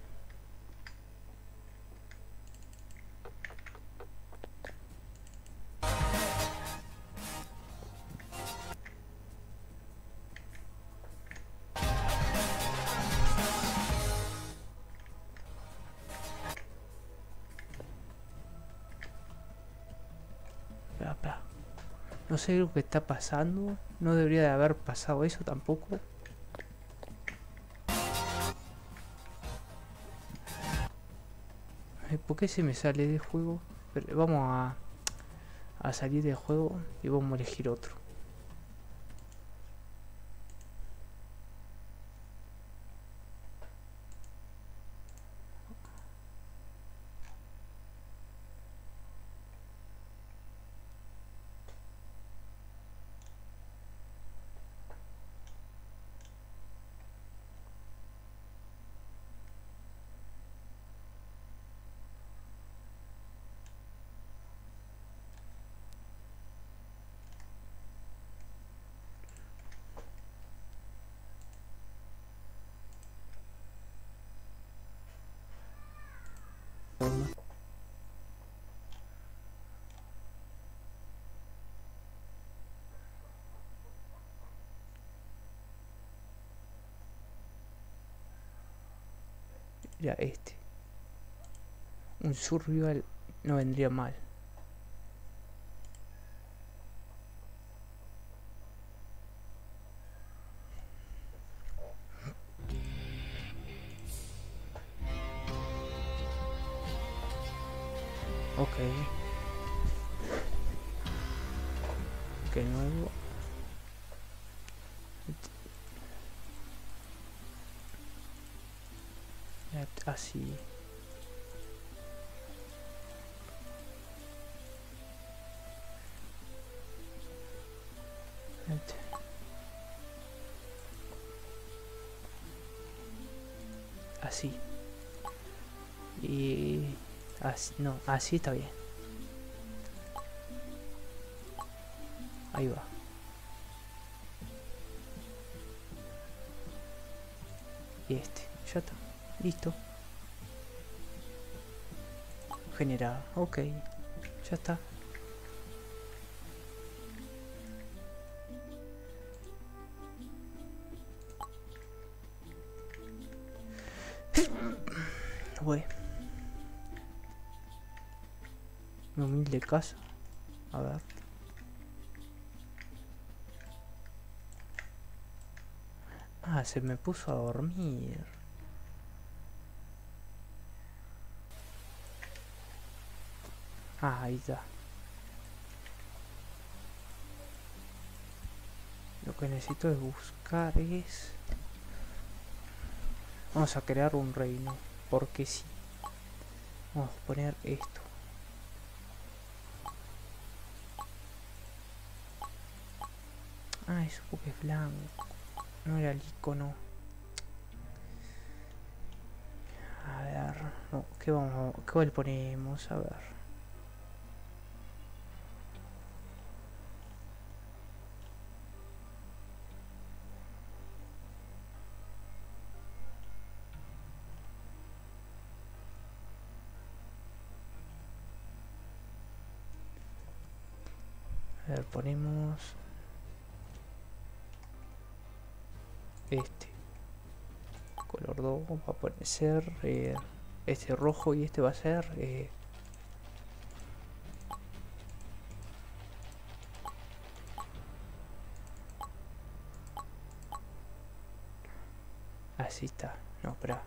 Espera. No sé lo que está pasando. No debería de haber pasado eso tampoco. ¿Por qué se me sale del juego? Pero vamos a salir del juego y vamos a elegir otro. Mira este. Un survival no vendría mal. Ok. Que nuevo. Así. Así. Y... así, no, así está bien. Ahí va. Y este, ya está. Listo. Generar, ok. Ya está. Bueno. Mi humilde casa. A ver. Ah, se me puso a dormir. Ah, ahí está. Lo que necesito es buscar es... Vamos a crear un reino. Porque sí. Vamos a poner esto. Ah, eso porque es blanco. No era el icono. A ver. No, ¿qué le ponemos? A ver. A ver, ponemos... Este. Color 2 va a ser... este rojo y este va a ser... así está. No, espera.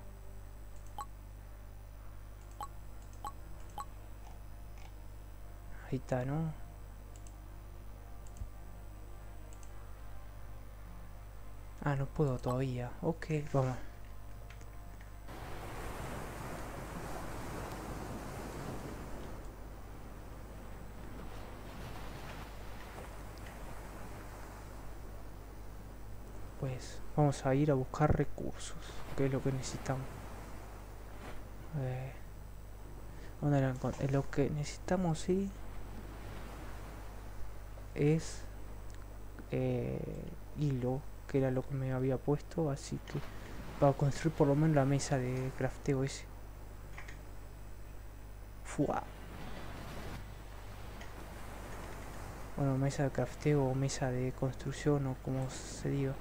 Ahí está, ¿no? Ah, no puedo todavía. Ok, vamos. Pues vamos a ir a buscar recursos, que es lo que necesitamos. Lo que necesitamos, sí, es hilo, que era lo que me había puesto, así que para construir por lo menos la mesa de crafteo ese. Fua. Bueno, mesa de crafteo o mesa de construcción o como se diga.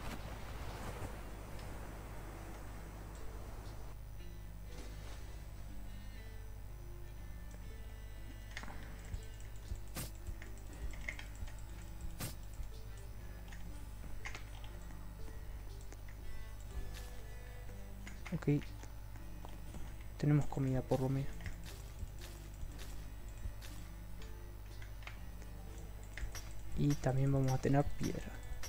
Ok, tenemos comida por lo menos. Y también vamos a tener piedra.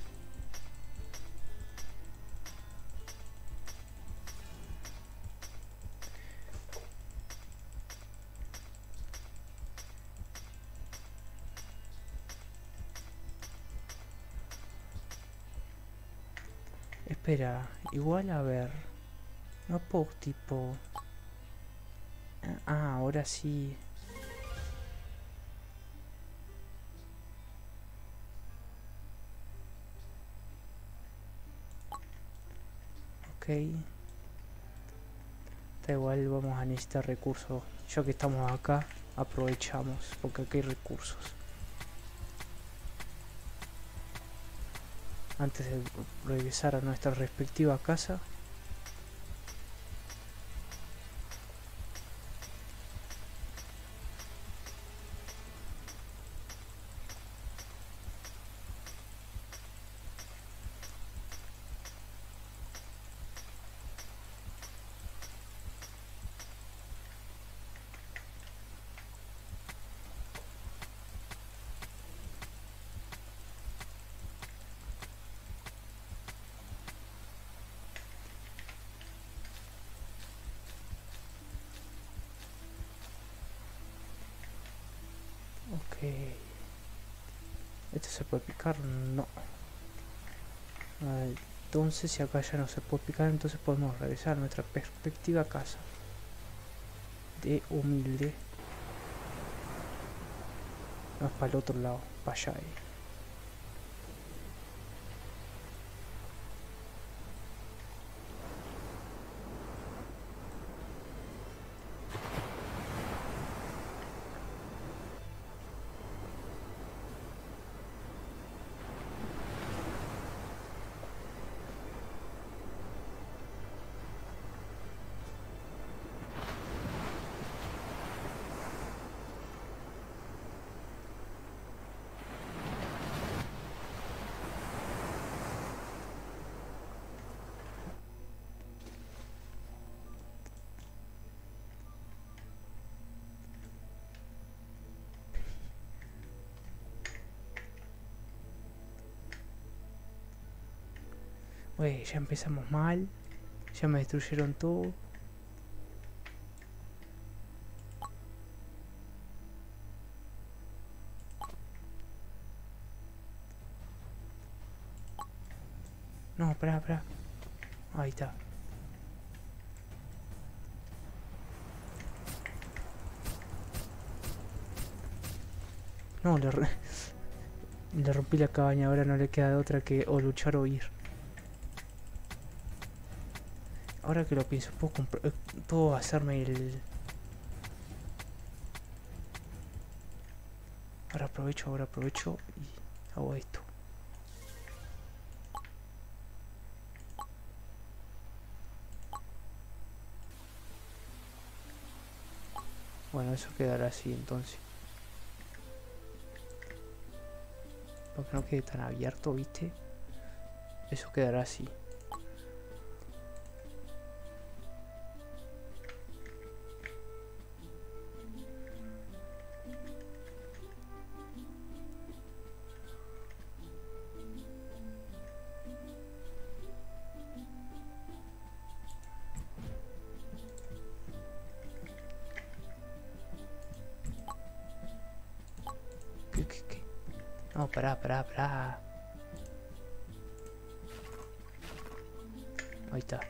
Espera, igual a ver. No puedo tipo... Ah, ahora sí. Ok. Da igual, vamos a necesitar recursos. Ya que estamos acá, aprovechamos, porque aquí hay recursos. Antes de regresar a nuestra respectiva casa. Ok. ¿Esto se puede picar? No. Entonces, si acá ya no se puede picar, entonces podemos regresar a nuestra perspectiva casa. de humilde. Más para el otro lado, para allá. Wey, ya empezamos mal. Ya me destruyeron todo. No, espera. Ahí está. No, le rompí la cabaña. Ahora no le queda de otra que o luchar o ir. Ahora que lo pienso, puedo hacerme el... Ahora aprovecho y hago esto. Bueno, eso quedará así entonces. Porque no quede tan abierto, ¿viste? Eso quedará así. ¿Qué? No, pará. Ahí está.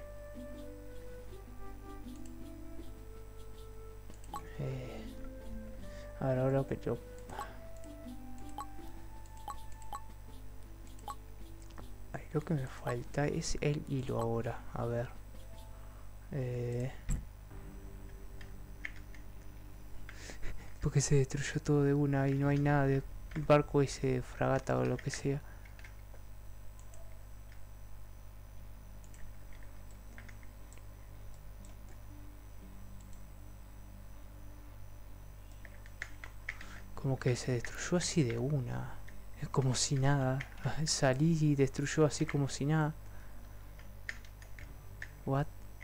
Ahora que yo... Ay, lo que me falta es el hilo ahora. A ver. Porque se destruyó todo de una y no hay nada de barco ese, fragata o lo que sea. Como que se destruyó así de una. Es como si nada. Salí y destruyó así como si nada. What?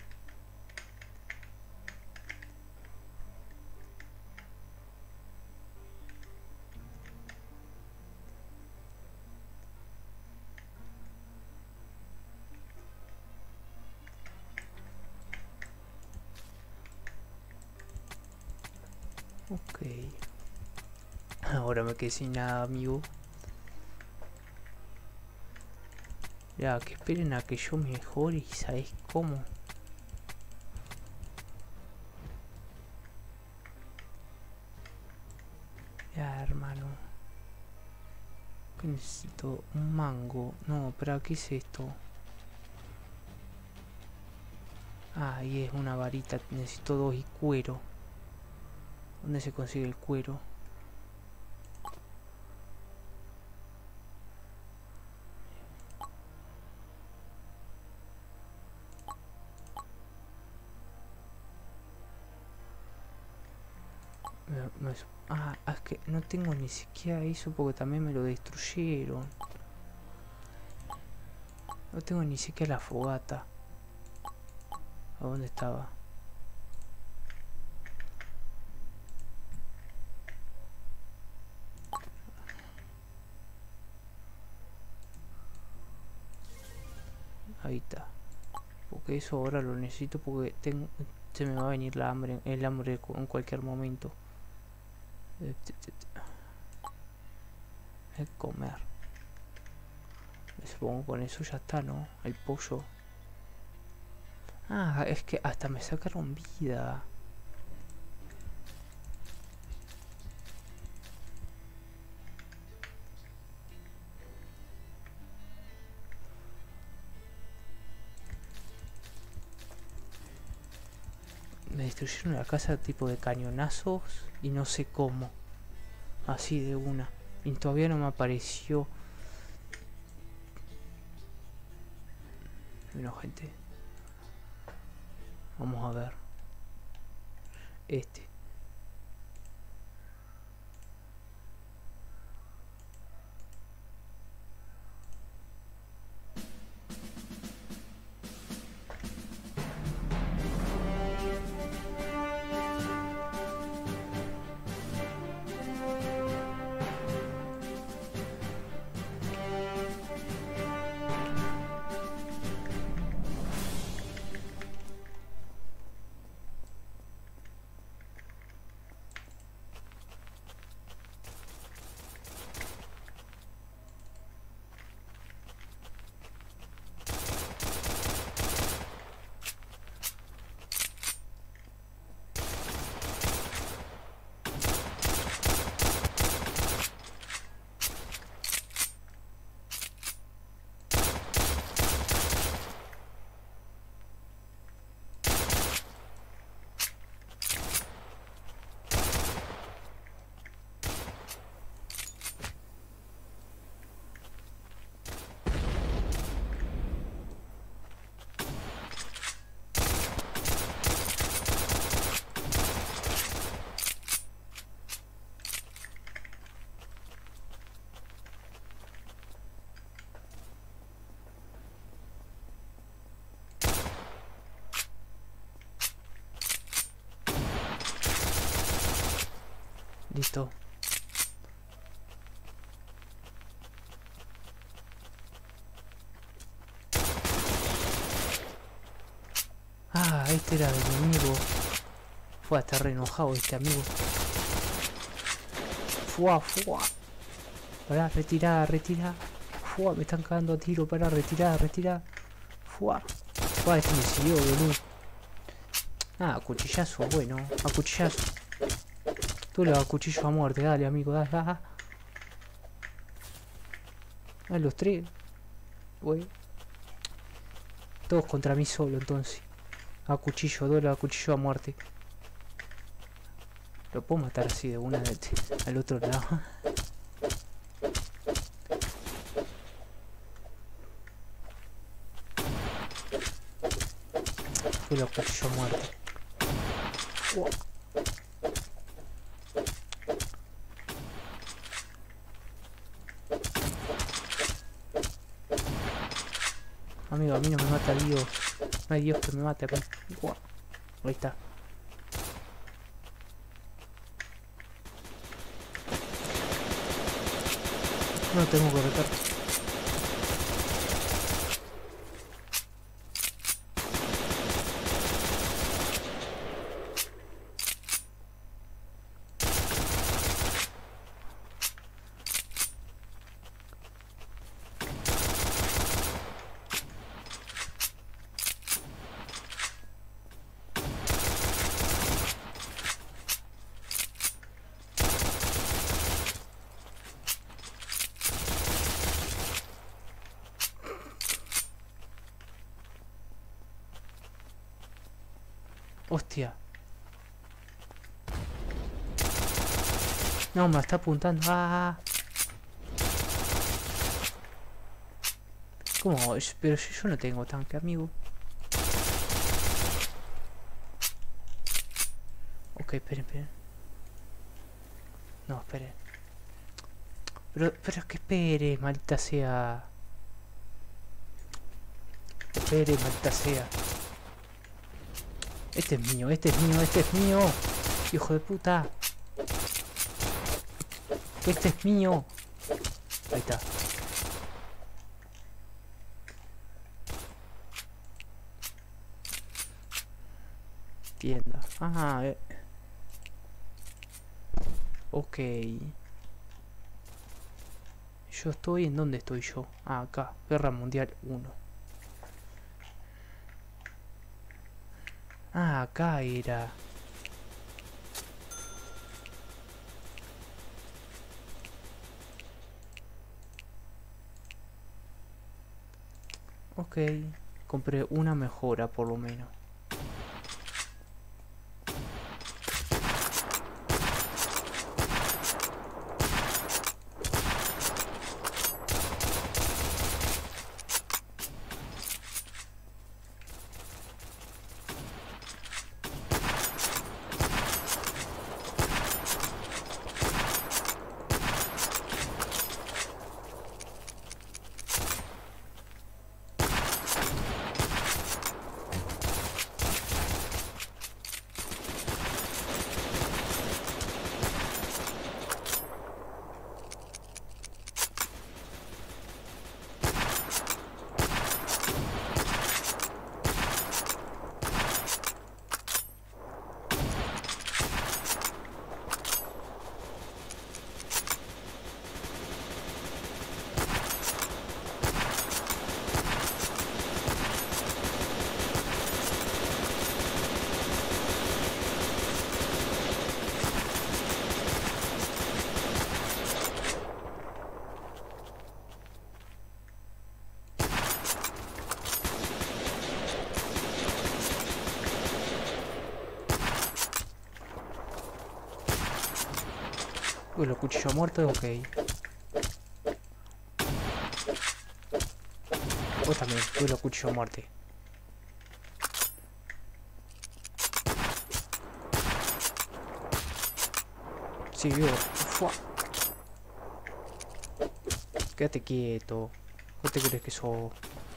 Ok. Ahora me quedé sin nada, amigo. Ya, que esperen a que yo mejore y sabes cómo. Ya, hermano. ¿Qué necesito? Un mango. No, pero ¿qué es esto? Ah, y es una varita. Necesito dos y cuero. ¿Dónde se consigue el cuero? Ah, es que no tengo ni siquiera eso porque también me lo destruyeron. No tengo ni siquiera la fogata. ¿A dónde estaba? Ahí está. Porque eso ahora lo necesito porque se me va a venir el hambre en cualquier momento. Es comer. Supongo que con eso ya está, ¿no? El pollo. Ah, es que hasta me sacaron vida. Me destruyeron la casa tipo de cañonazos y no sé cómo. Así de una. Y todavía no me apareció. Bueno, gente. Vamos a ver. Este. Listo. Ah, este era el enemigo. Fue a estar re enojado este amigo. Fua, fua. Pará, retira, retira. Fua, me están cagando a tiro. Pará, retira, retira. Fua. Fua, este me siguió, boludo. Ah, cuchillazo, bueno. A cuchillazo. Tú le das cuchillo a muerte, dale, amigo, dale, dale. Ah, los tres. Wey. Todos contra mí solo, entonces. A cuchillo, duelo a cuchillo a muerte. Lo puedo matar así de una al otro lado. Duelo a cuchillo a muerte. Wow. Amigo, a mí no me mata Dios. No hay Dios que me mate. Wow. Ahí está. No tengo que retar. Hostia. No, me está apuntando. Ah. ¿Cómo? Pero yo no tengo tanque, amigo. Ok, esperen, esperen. No, esperen. Pero que espere, maldita sea. Espere, maldita sea. Este es mío, este es mío, este es mío. Hijo de puta. Este es mío. Ahí está. Tienda. Ah, ok. Yo estoy... ¿En dónde estoy yo? Ah, acá. Guerra Mundial 1. Ah, acá era. Ok. Compré una mejora por lo menos. Uy, los cuchillos muertos, ok. Vos también, uy, los cuchillos muertos. Siguió. Fua. Quédate quieto. ¿Vos te crees que sos?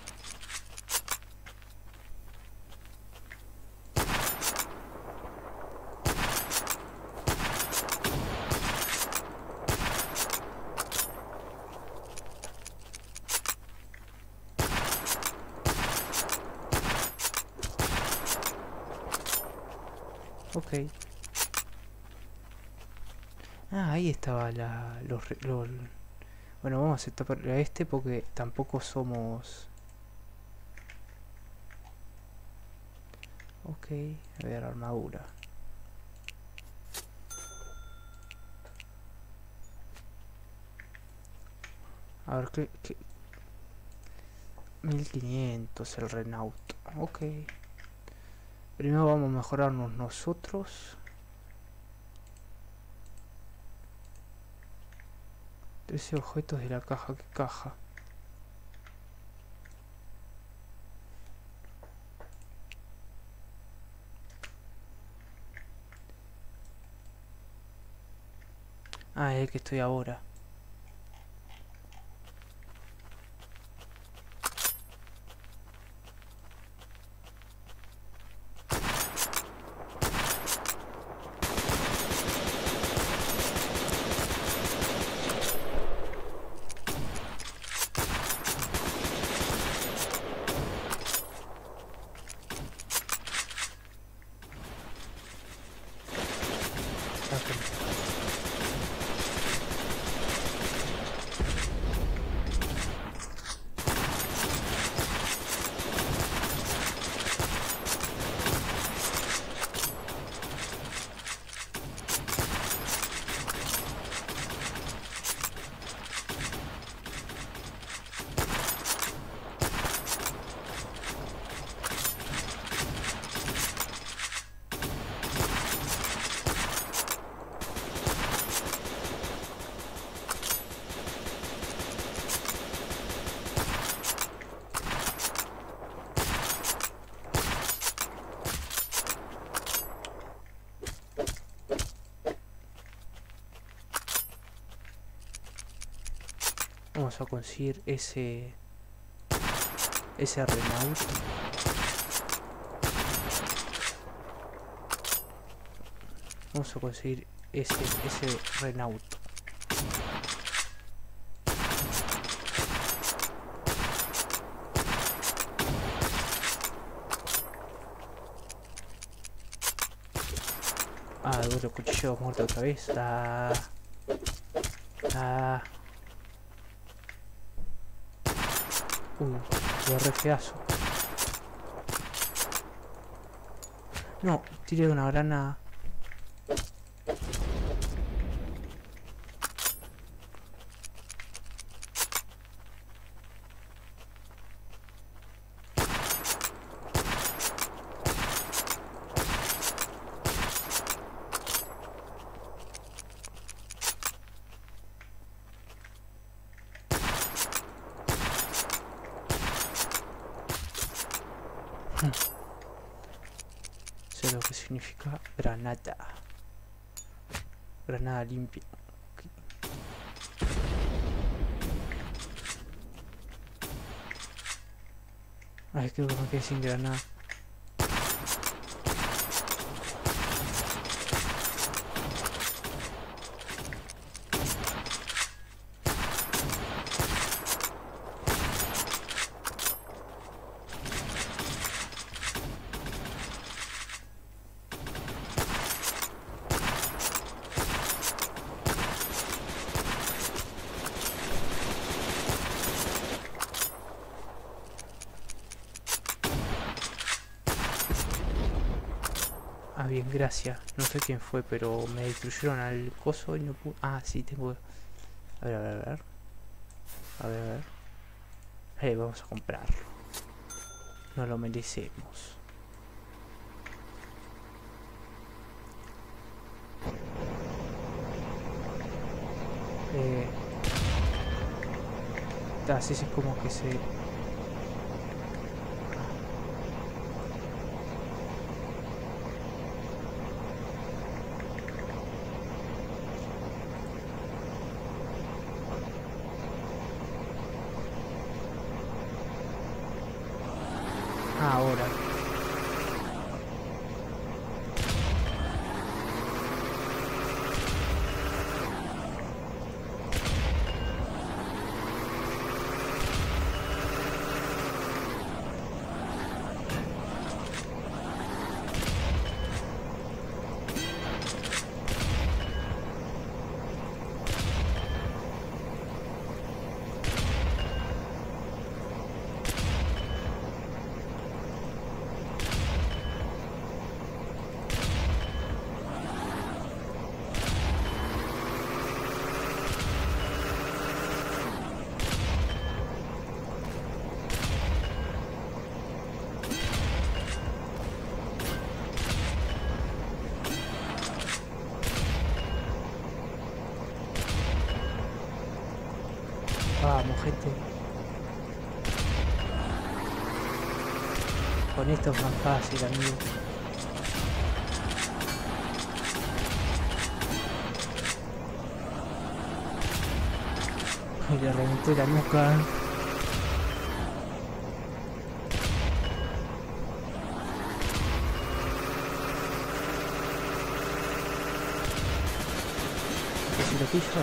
Ok. Ah, ahí estaba los... Bueno, vamos a tapar a este porque tampoco somos... Ok, a ver, armadura. A ver, ¿qué? 1500 el Renault. Ok. Primero vamos a mejorarnos nosotros. 13 objetos de la caja. ¿Qué caja? Ah, es el que estoy ahora. Ok. Vamos a conseguir ese Renault. Vamos a conseguir ese Renault. Ah, duelo cuchillo muerto otra vez. Ah. Ah. Lo re feazo. No, tiré una grana. Sé lo que significa granada. Granada limpia. Okay. Ay, creo que me quedé sin granada. Ah, bien, gracias. No sé quién fue, pero me destruyeron al coso y no pude... Ah, sí, tengo... A ver, a ver, a ver. A ver, a ver. Vamos a comprarlo. No lo merecemos. Así es como que se... Ahora. Vamos, gente. Con esto es más fácil, amigo. Y le reventé la nuca. Que si lo pillo...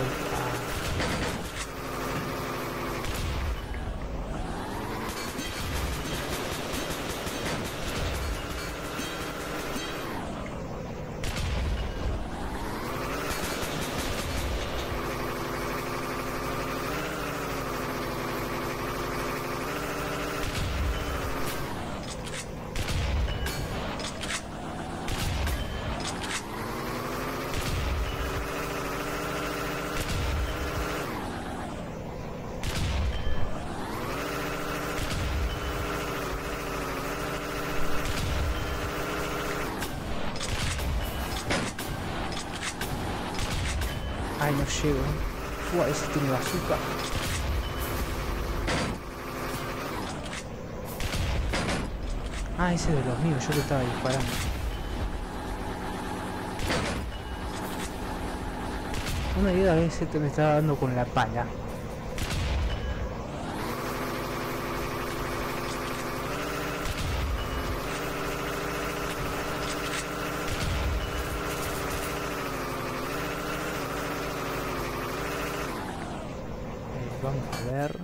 Ay, no llego. Ese tiene bazooka. Ah, ese es de los míos, yo le estaba disparando. Una idea a veces te me estaba dando con la pala. Vamos a ver.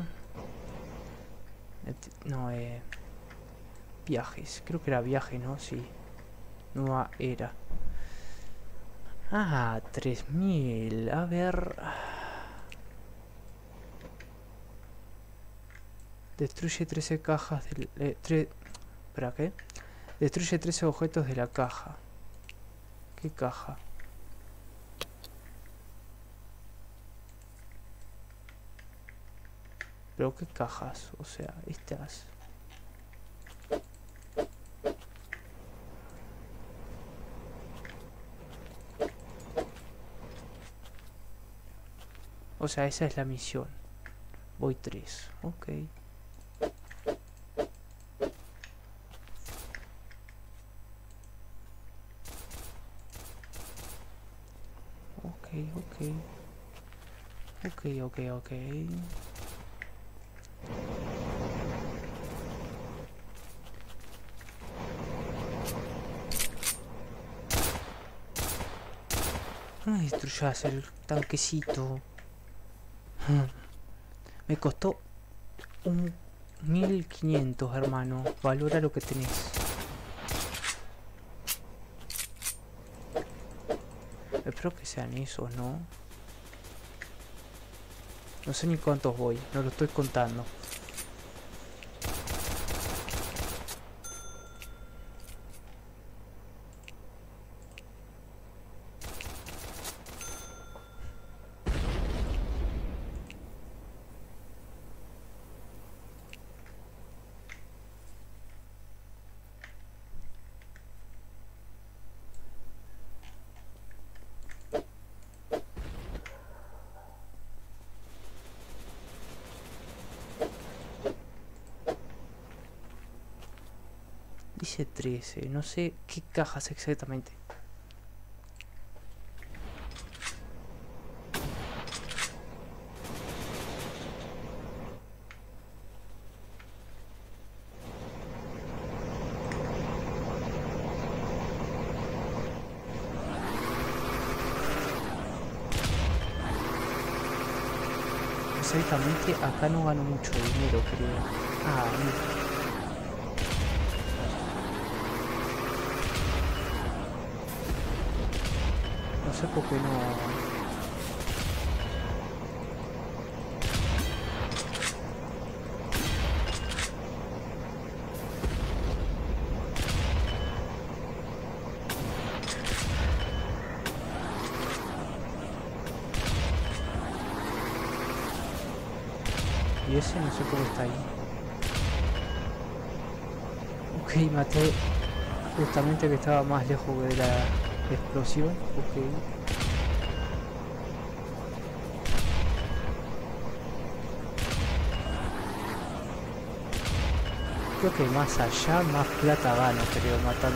No, viajes. Creo que era viaje, ¿no? Sí. Nueva era. Ah, 3000. A ver. Destruye 13 cajas del... ¿Para qué? Destruye 13 objetos de la caja. ¿Qué caja? ¿Pero qué cajas? O sea, estas... O sea, esa es la misión. Voy 3. Ok. Ok. No me destruyas el tanquecito. Me costó un 1500, hermano. Valora lo que tenés. Espero que sean esos, ¿no? No sé ni cuántos voy, no lo estoy contando. Dice 13, no sé qué cajas exactamente. Exactamente, acá no gano mucho dinero, creo. Ah, mira. No sé por qué no. Y ese no sé cómo está ahí. Ok, maté justamente que estaba más lejos de la explosión. Ok. Creo que más allá, más plata gano, creo, matando.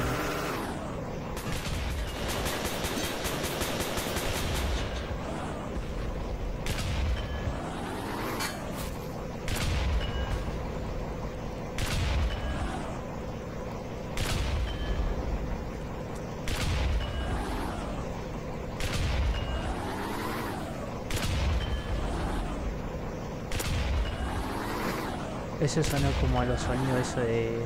Eso sonó como a los sonidos eso de...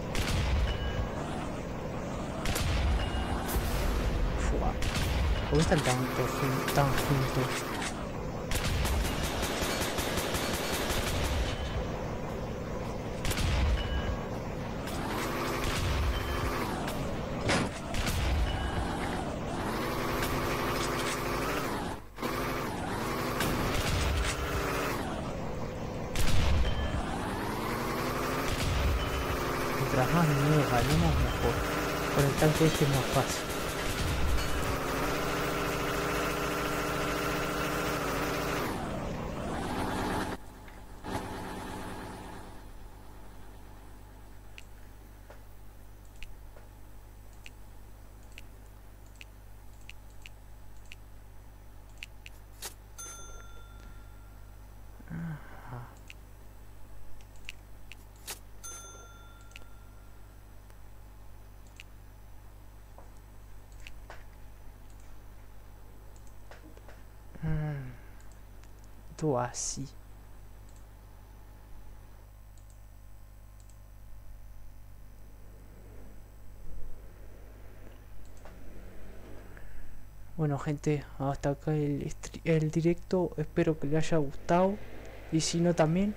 Fua. ¿Por qué están tan juntos? Mientras más dinero ganemos, mejor. Con el tanque este es más fácil. Todo así. Bueno gente, hasta acá el directo, espero que les haya gustado y si no también.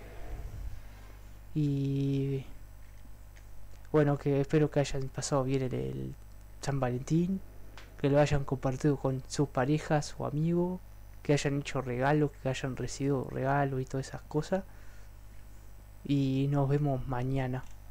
Y bueno, que espero que hayan pasado bien el San Valentín, que lo hayan compartido con sus parejas o amigos, que hayan hecho regalos, que hayan recibido regalos y todas esas cosas. Y nos vemos mañana.